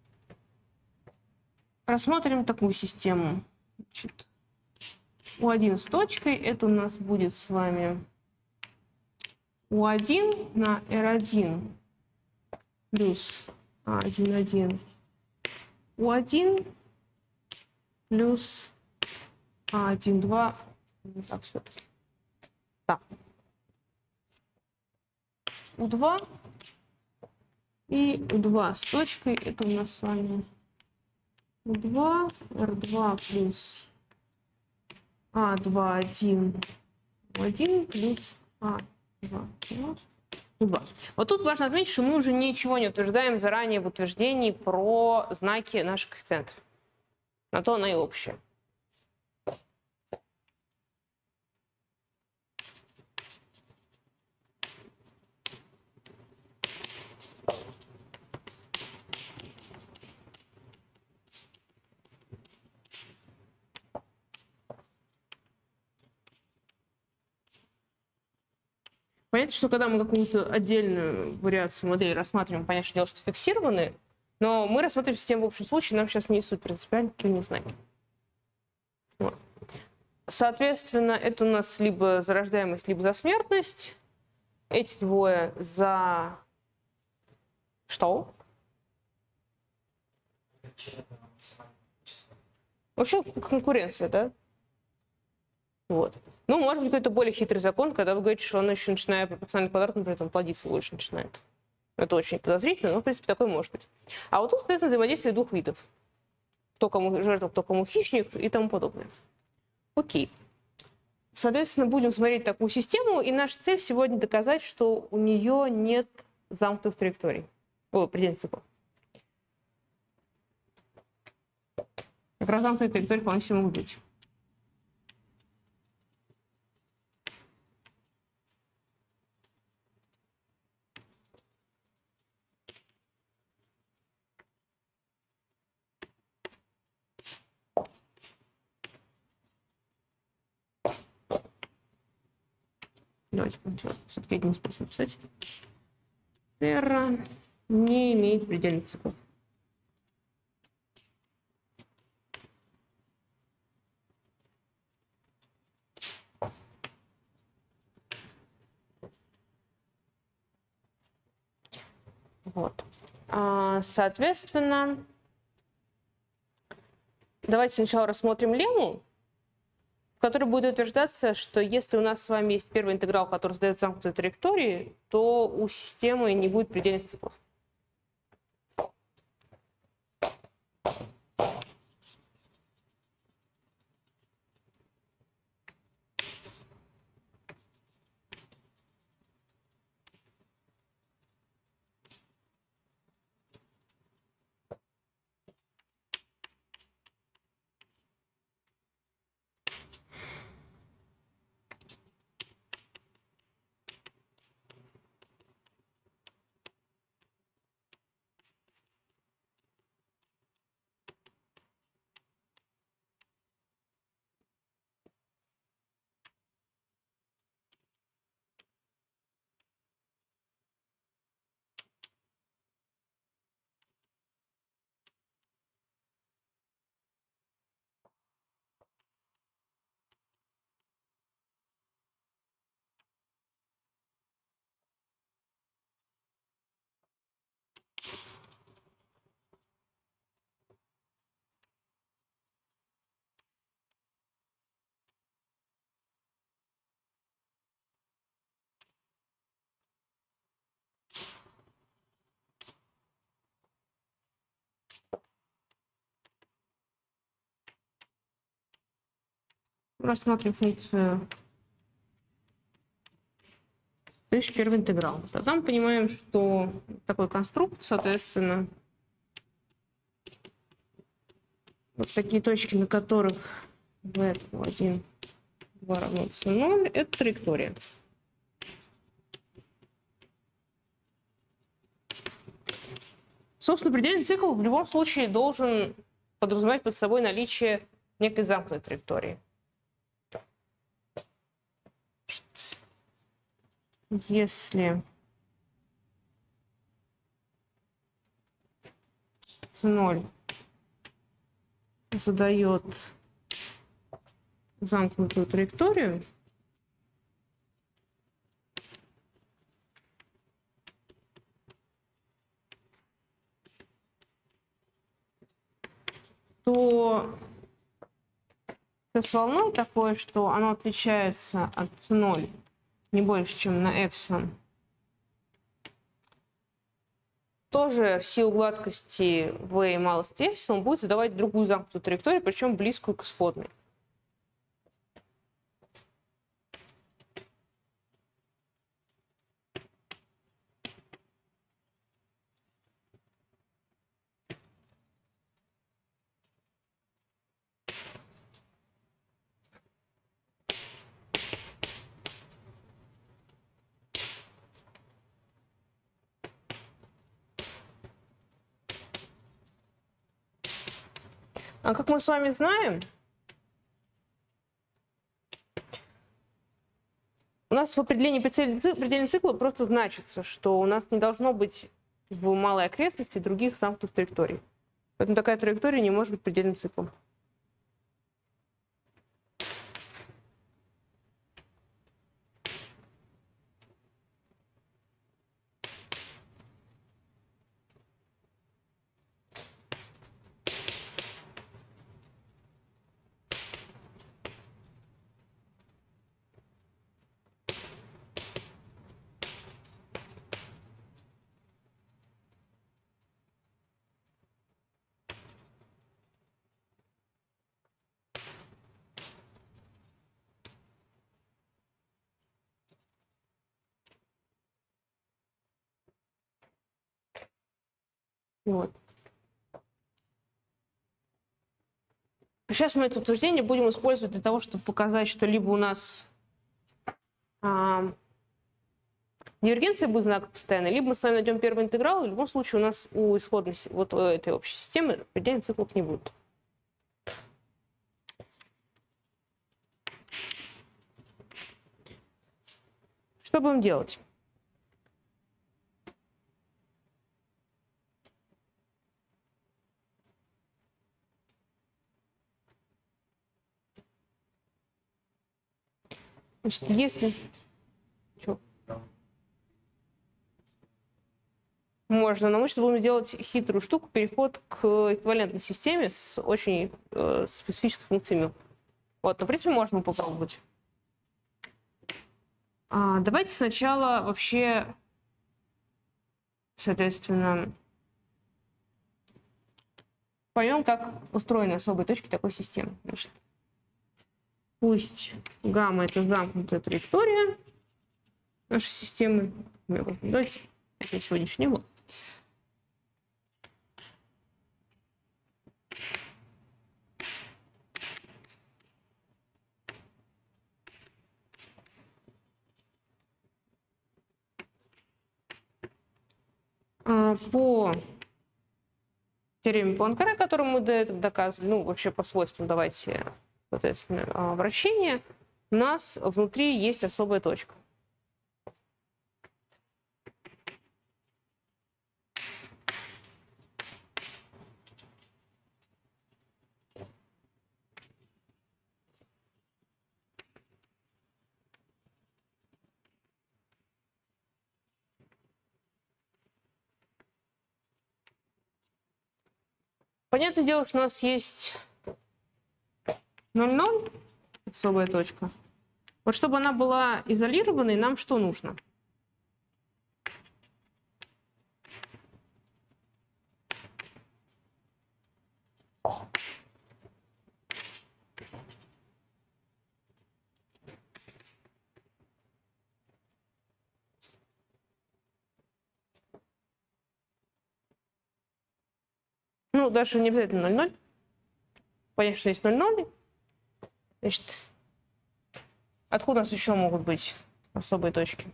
Рассмотрим такую систему. Значит, у один с точкой, это у нас будет с вами у один на эр один плюс а один, один, у один плюс а один, два. Не так все. Так. у два и у два с точкой, это у нас с вами у два, эр два плюс а два, один, один плюс а два, два. Вот тут важно отметить, что мы уже ничего не утверждаем заранее в утверждении про знаки наших коэффициентов. На то оно и общее. Понятно, что когда мы какую-то отдельную вариацию модели рассматриваем, понятное дело, что фиксированы, но мы рассматриваем систему в общем случае, нам сейчас не суть принципиально, какие у них знаки. Вот. Соответственно, это у нас либо зарождаемость, либо за смертность. Эти двое за что? Вообще конкуренция, да? Вот. Ну, может быть, какой-то более хитрый закон, когда вы говорите, что он еще начиная пропорциональный квадрат, например, там плодиться больше начинает. Это очень подозрительно, но, в принципе, такое может быть. А вот тут, соответственно, взаимодействие двух видов. Кто кому жертва, кто кому хищник и тому подобное. Окей. Соответственно, будем смотреть такую систему, и наша цель сегодня доказать, что у нее нет замкнутых траекторий. О, предельных циклов. Как раз замкнутые траектории вполне себе могут быть. Давайте все-таки один способ писать. Терра не имеет предельных циклов. Вот. Соответственно, давайте сначала рассмотрим лемму, в которой будет утверждаться, что если у нас с вами есть первый интеграл, который задает замкнутые траектории, то у системы не будет предельных циклов. Рассмотрим функцию слышь, первый интеграл. Тогда мы понимаем, что такой конструкт, соответственно, вот такие точки, на которых v один, два равно c ноль, это траектория. Собственно, предельный цикл в любом случае должен подразумевать под собой наличие некой замкнутой траектории. Если си ноль задает замкнутую траекторию, то с волной такое, что оно отличается от си ноль не больше, чем на эпсилон. Тоже в силу гладкости V и малости эпсилон будет задавать другую замкнутую траекторию, причем близкую к исходной. А как мы с вами знаем, у нас в определении предельного цикла просто значится, что у нас не должно быть в малой окрестности других замкнутых траекторий. Поэтому такая траектория не может быть предельным циклом. Вот. Сейчас мы это утверждение будем использовать для того, чтобы показать, что либо у нас а, дивергенция будет знака постоянной, либо мы с вами найдем первый интеграл, в любом случае у нас у исходной вот у этой общей системы предельных циклов не будет. Что будем делать? Значит, если... Чё? Можно, но мы сейчас будем делать хитрую штуку, переход к эквивалентной системе с очень э, специфической функцией. Вот, но, в принципе, можно попробовать. А, давайте сначала вообще, соответственно, поймем, как устроены особые точки такой системы. Значит, пусть гамма — это замкнутая траектория нашей системы. Давайте, это сегодняшний не было. По теореме Пуанкаре, которую мы до этого доказывали, ну, вообще по свойствам, давайте, соответственно, вращения, у нас внутри есть особая точка. Понятное дело, что у нас есть ноль ноль, особая точка. Вот чтобы она была изолированной, нам что нужно? Ну, даже не обязательно ноль ноль. Понятно, что есть ноль ноль. Значит, откуда у нас еще могут быть особые точки?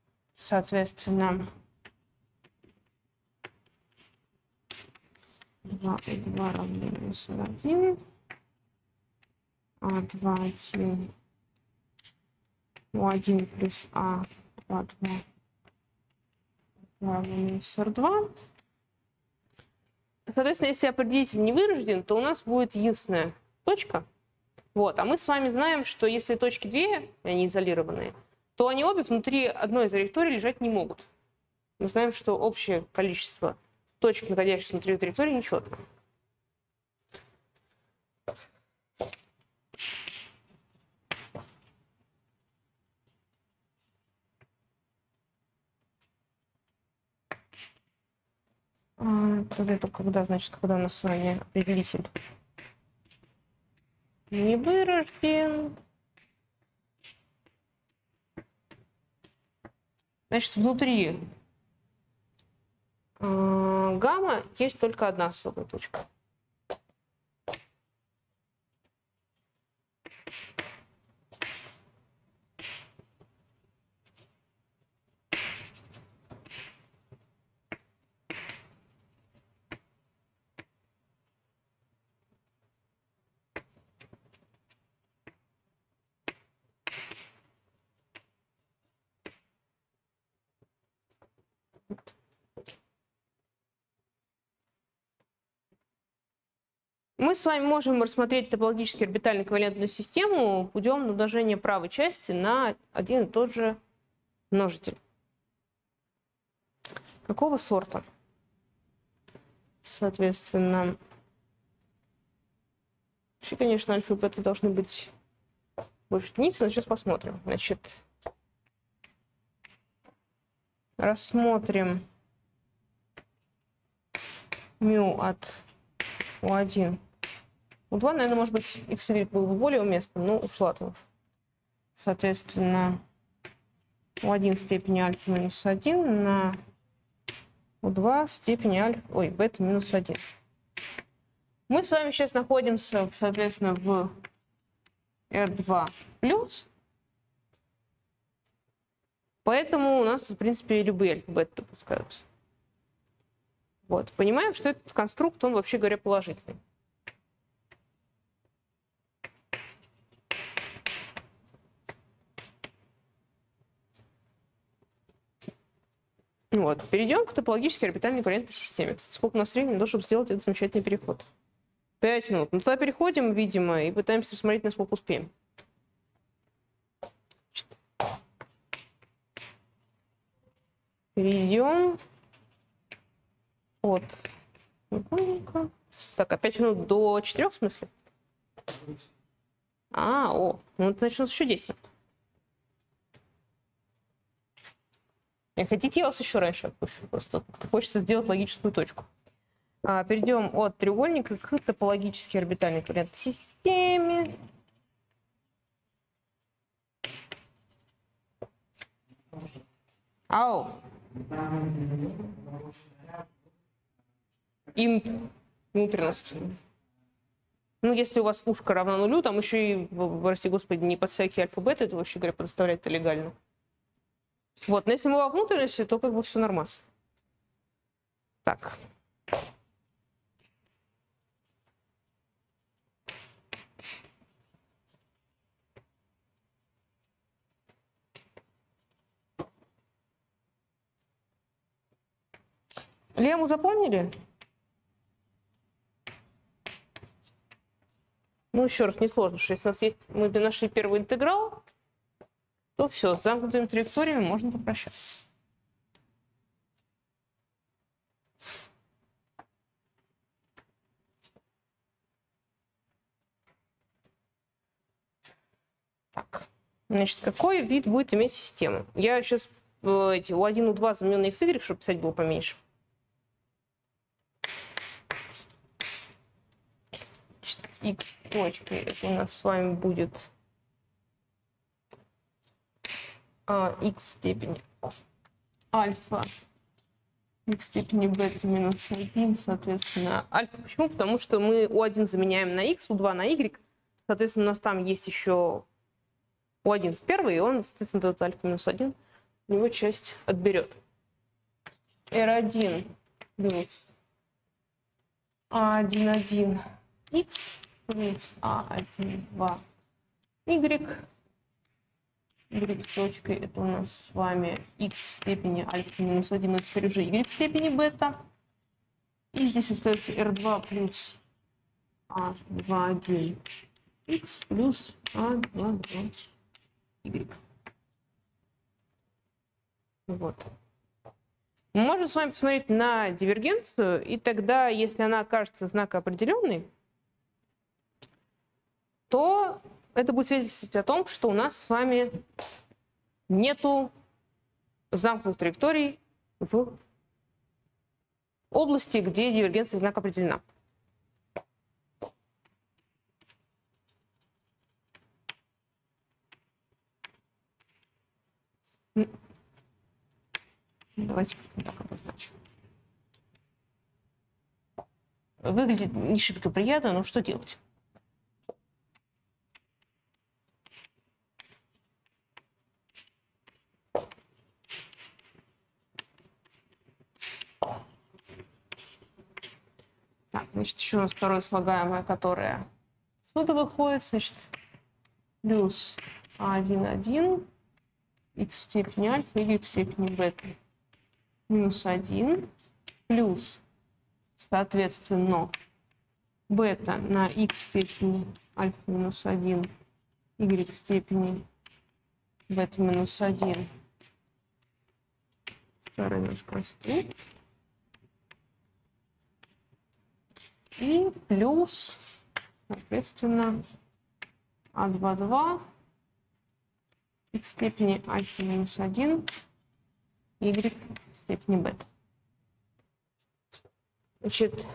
Соответственно, два, у два равно минус один. А два, один. У один плюс А, два, два. Равно минус эр два. Соответственно, если определитель не вырожден, то у нас будет единственная точка. Вот. А мы с вами знаем, что если точки две, они изолированные, то они обе внутри одной траектории лежать не могут. Мы знаем, что общее количество точек, находящихся внутри траектории, нечетно. Тогда это когда, значит, когда у нас с вами определитель не вырожден. Значит, внутри э, гамма есть только одна особая точка. Мы с вами можем рассмотреть топологически орбитально-эквивалентную систему путем умножения правой части на один и тот же множитель. Какого сорта? Соответственно, вообще, конечно, альфа и бета должны быть больше единицы, но сейчас посмотрим. Значит, рассмотрим μ от у один. У два, наверное, может быть, xy был бы более уместным, но ушла тоже. Соответственно, у один в степени альфа минус один на у два в степени альфа, ой, бета минус один. Мы с вами сейчас находимся, соответственно, в эр два плюс. Поэтому у нас, в принципе, любые альфа-бета допускаются. Вот. Понимаем, что этот конструкт, он, вообще говоря, положительный. Вот. Перейдем к топологически орбитальной эквивалентной системе. Кстати, сколько у нас времени, чтобы сделать этот замечательный переход? Пять минут. Ну, тогда переходим, видимо, и пытаемся рассмотреть, насколько успеем. Перейдем от... Так, а пять минут до четырех, в смысле? А, о, ну это значит, у нас еще десять минут. Хотите, я вас еще раньше отпущу? Просто хочется сделать логическую точку. А, перейдем от треугольника к топологически орбитальной эквивалентной системе. Ау. Инт внутренность. Ну, если у вас ушко равно нулю, там еще и, прости господи, не под всякие альфа-бета, это вообще говоря, предоставлять-то легально. Вот, но если мы во внутренности, то как бы все нормально. Так. Лему запомнили? Ну, еще раз, несложно, что если у нас есть, мы нашли первый интеграл, то все, с замкнутыми траекториями можно попрощаться. Так, значит, какой вид будет иметь система? Я сейчас эти у один, у два заменю на xy, чтобы писать было поменьше. X точки, у нас с вами будет а, x в степени альфа, x в степени бета минус один, соответственно, альфа. Почему? Потому что мы у один заменяем на x, у два на y, соответственно, у нас там есть еще у один в первый, и он, соответственно, этот альфа минус один, у него часть отберет. эр один плюс а один, один х плюс а один, два y. Y с точкой это у нас с вами x в степени альфа минус один, но теперь уже y в степени бета. И здесь остается эр два плюс а два, один х плюс а два, два y. Вот. Мы можем с вами посмотреть на дивергенцию, и тогда, если она окажется знакоопределенной, то это будет свидетельствовать о том, что у нас с вами нету замкнутых траекторий в области, где дивергенция знака определена. Давайте так обозначим. Выглядит не шибко приятно, но что делать? Так, значит, еще раз второе слагаемое, которое отсюда выходит, значит, плюс а один, один, х в степени альфа, y в степени бета, минус один, плюс, соответственно, бета на х в степени альфа минус один, y в степени бета минус один. Второй наш конструкт. И плюс, соответственно, а два, два, х в степени альфа минус один, y в степени бета. Значит,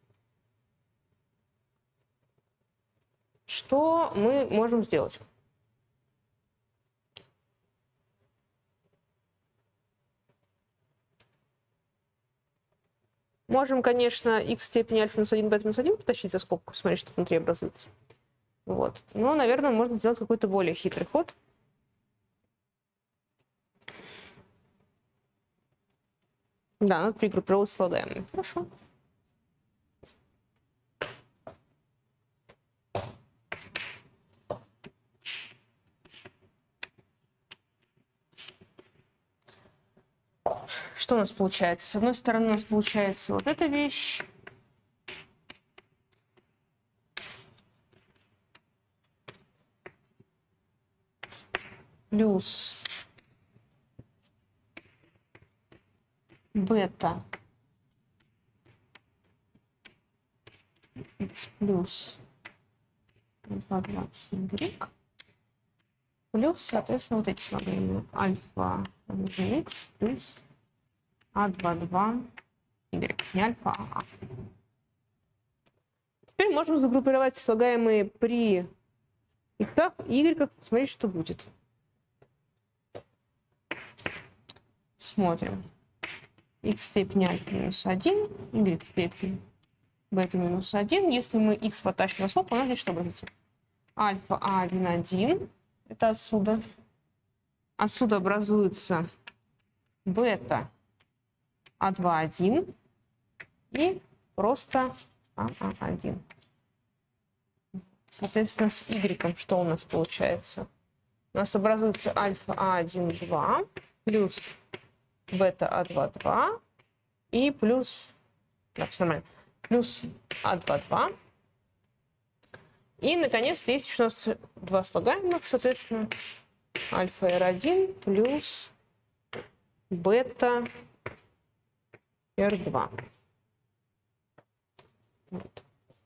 что мы можем сделать? Можем, конечно, х в степени альфа минус один, бета минус один потащить за скобку, посмотреть, что внутри образуется. Вот. Но, наверное, можно сделать какой-то более хитрый ход. Да, надо пригруппировать слагаемые. Хорошо. Что у нас получается? С одной стороны, у нас получается вот эта вещь. Плюс бета x плюс два, два, y. Плюс, соответственно, вот эти слагаемые альфа один х плюс а два, два y. Не альфа, а а. Теперь можем загруппировать слагаемые при x и y, посмотреть, что будет. Смотрим. Х в степени альфа минус один, y в степени бета минус один. Если мы x потащим на скобку, у нас здесь что образуется? Альфа а один, один. Это отсюда. Отсюда образуется бета а два, один. И просто а один. Соответственно, с y что у нас получается? У нас образуется альфа а один, два плюс бета а два, два и плюс, да, все нормально, плюс а два, два. И, наконец, есть еще у нас два слагаемых, соответственно, альфа эр один плюс бета эр два. Вот.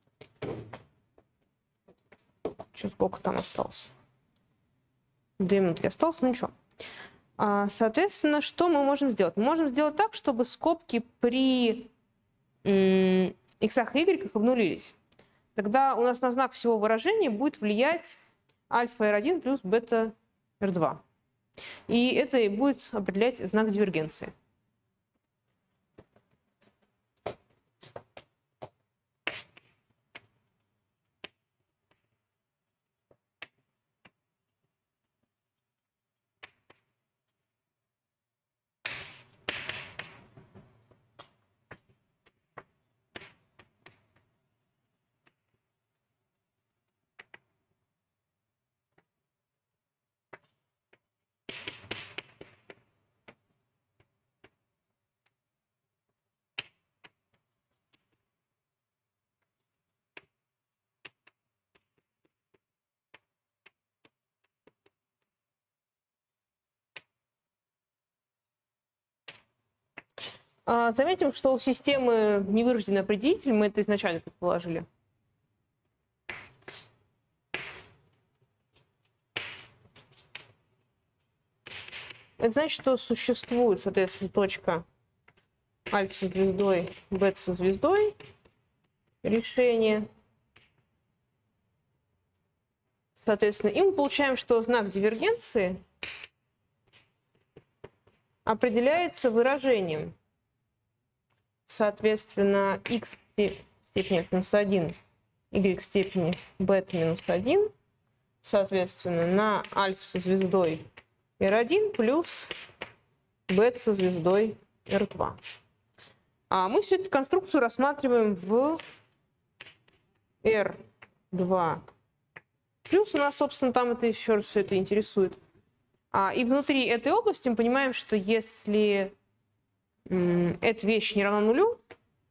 Сейчас сколько там осталось? Две минутки осталось, ну ничего. Соответственно, что мы можем сделать? Мы можем сделать так, чтобы скобки при x и y обнулились. Тогда у нас на знак всего выражения будет влиять альфа эр один плюс бета эр два. И это и будет определять знак дивергенции. Заметим, что у системы невыраженный определитель, мы это изначально предположили. Это значит, что существует, соответственно, точка альфа со звездой, бета со звездой, решение. Соответственно, и мы получаем, что знак дивергенции определяется выражением. Соответственно, x в степени минус один, y в степени бета минус один, соответственно, на альфа со звездой эр один плюс бета со звездой эр два. А мы всю эту конструкцию рассматриваем в эр два. Плюс у нас, собственно, там это еще раз все это интересует. А, и внутри этой области мы понимаем, что если м, эта вещь не равна нулю,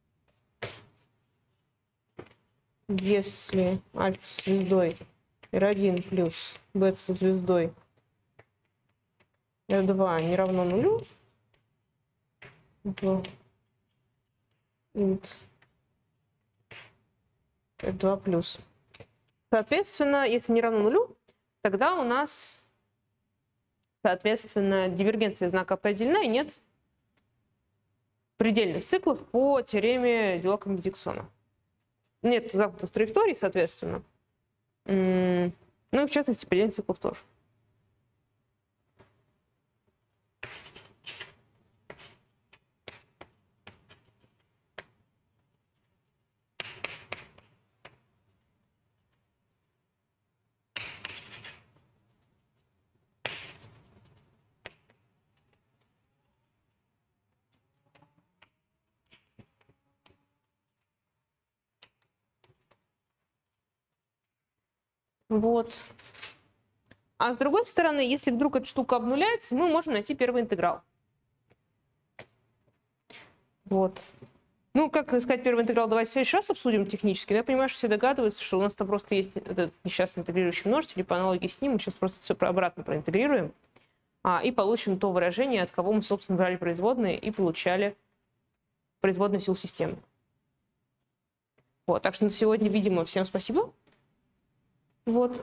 если альфа со звездой эр один плюс бета со звездой эр два не равно нулю, то int эр два плюс. Соответственно, если не равно нулю, тогда у нас, соответственно, дивергенция знака определена и нет предельных циклов по теореме Дилока-Бендиксона. Нет замкнутых траекторий, соответственно. Ну и в частности, предельных циклов тоже. Вот. А с другой стороны, если вдруг эта штука обнуляется, мы можем найти первый интеграл. Вот. Ну, как сказать первый интеграл, давайте в следующий раз обсудим технически. Я понимаю, что все догадываются, что у нас там просто есть этот несчастный интегрирующий множитель, и по аналогии с ним мы сейчас просто все обратно проинтегрируем, а, и получим то выражение, от кого мы, собственно, брали производные и получали производную силу системы. Вот. Так что на сегодня, видимо, всем спасибо. Вот.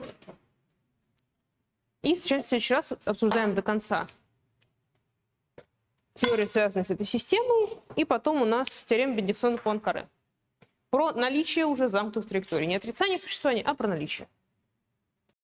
И встречаемся в следующий раз, обсуждаем до конца теорию, связанную с этой системой, и потом у нас теорема Бендиксона-Пуанкаре. Про наличие уже замкнутых траекторий. Не отрицание существования, а про наличие.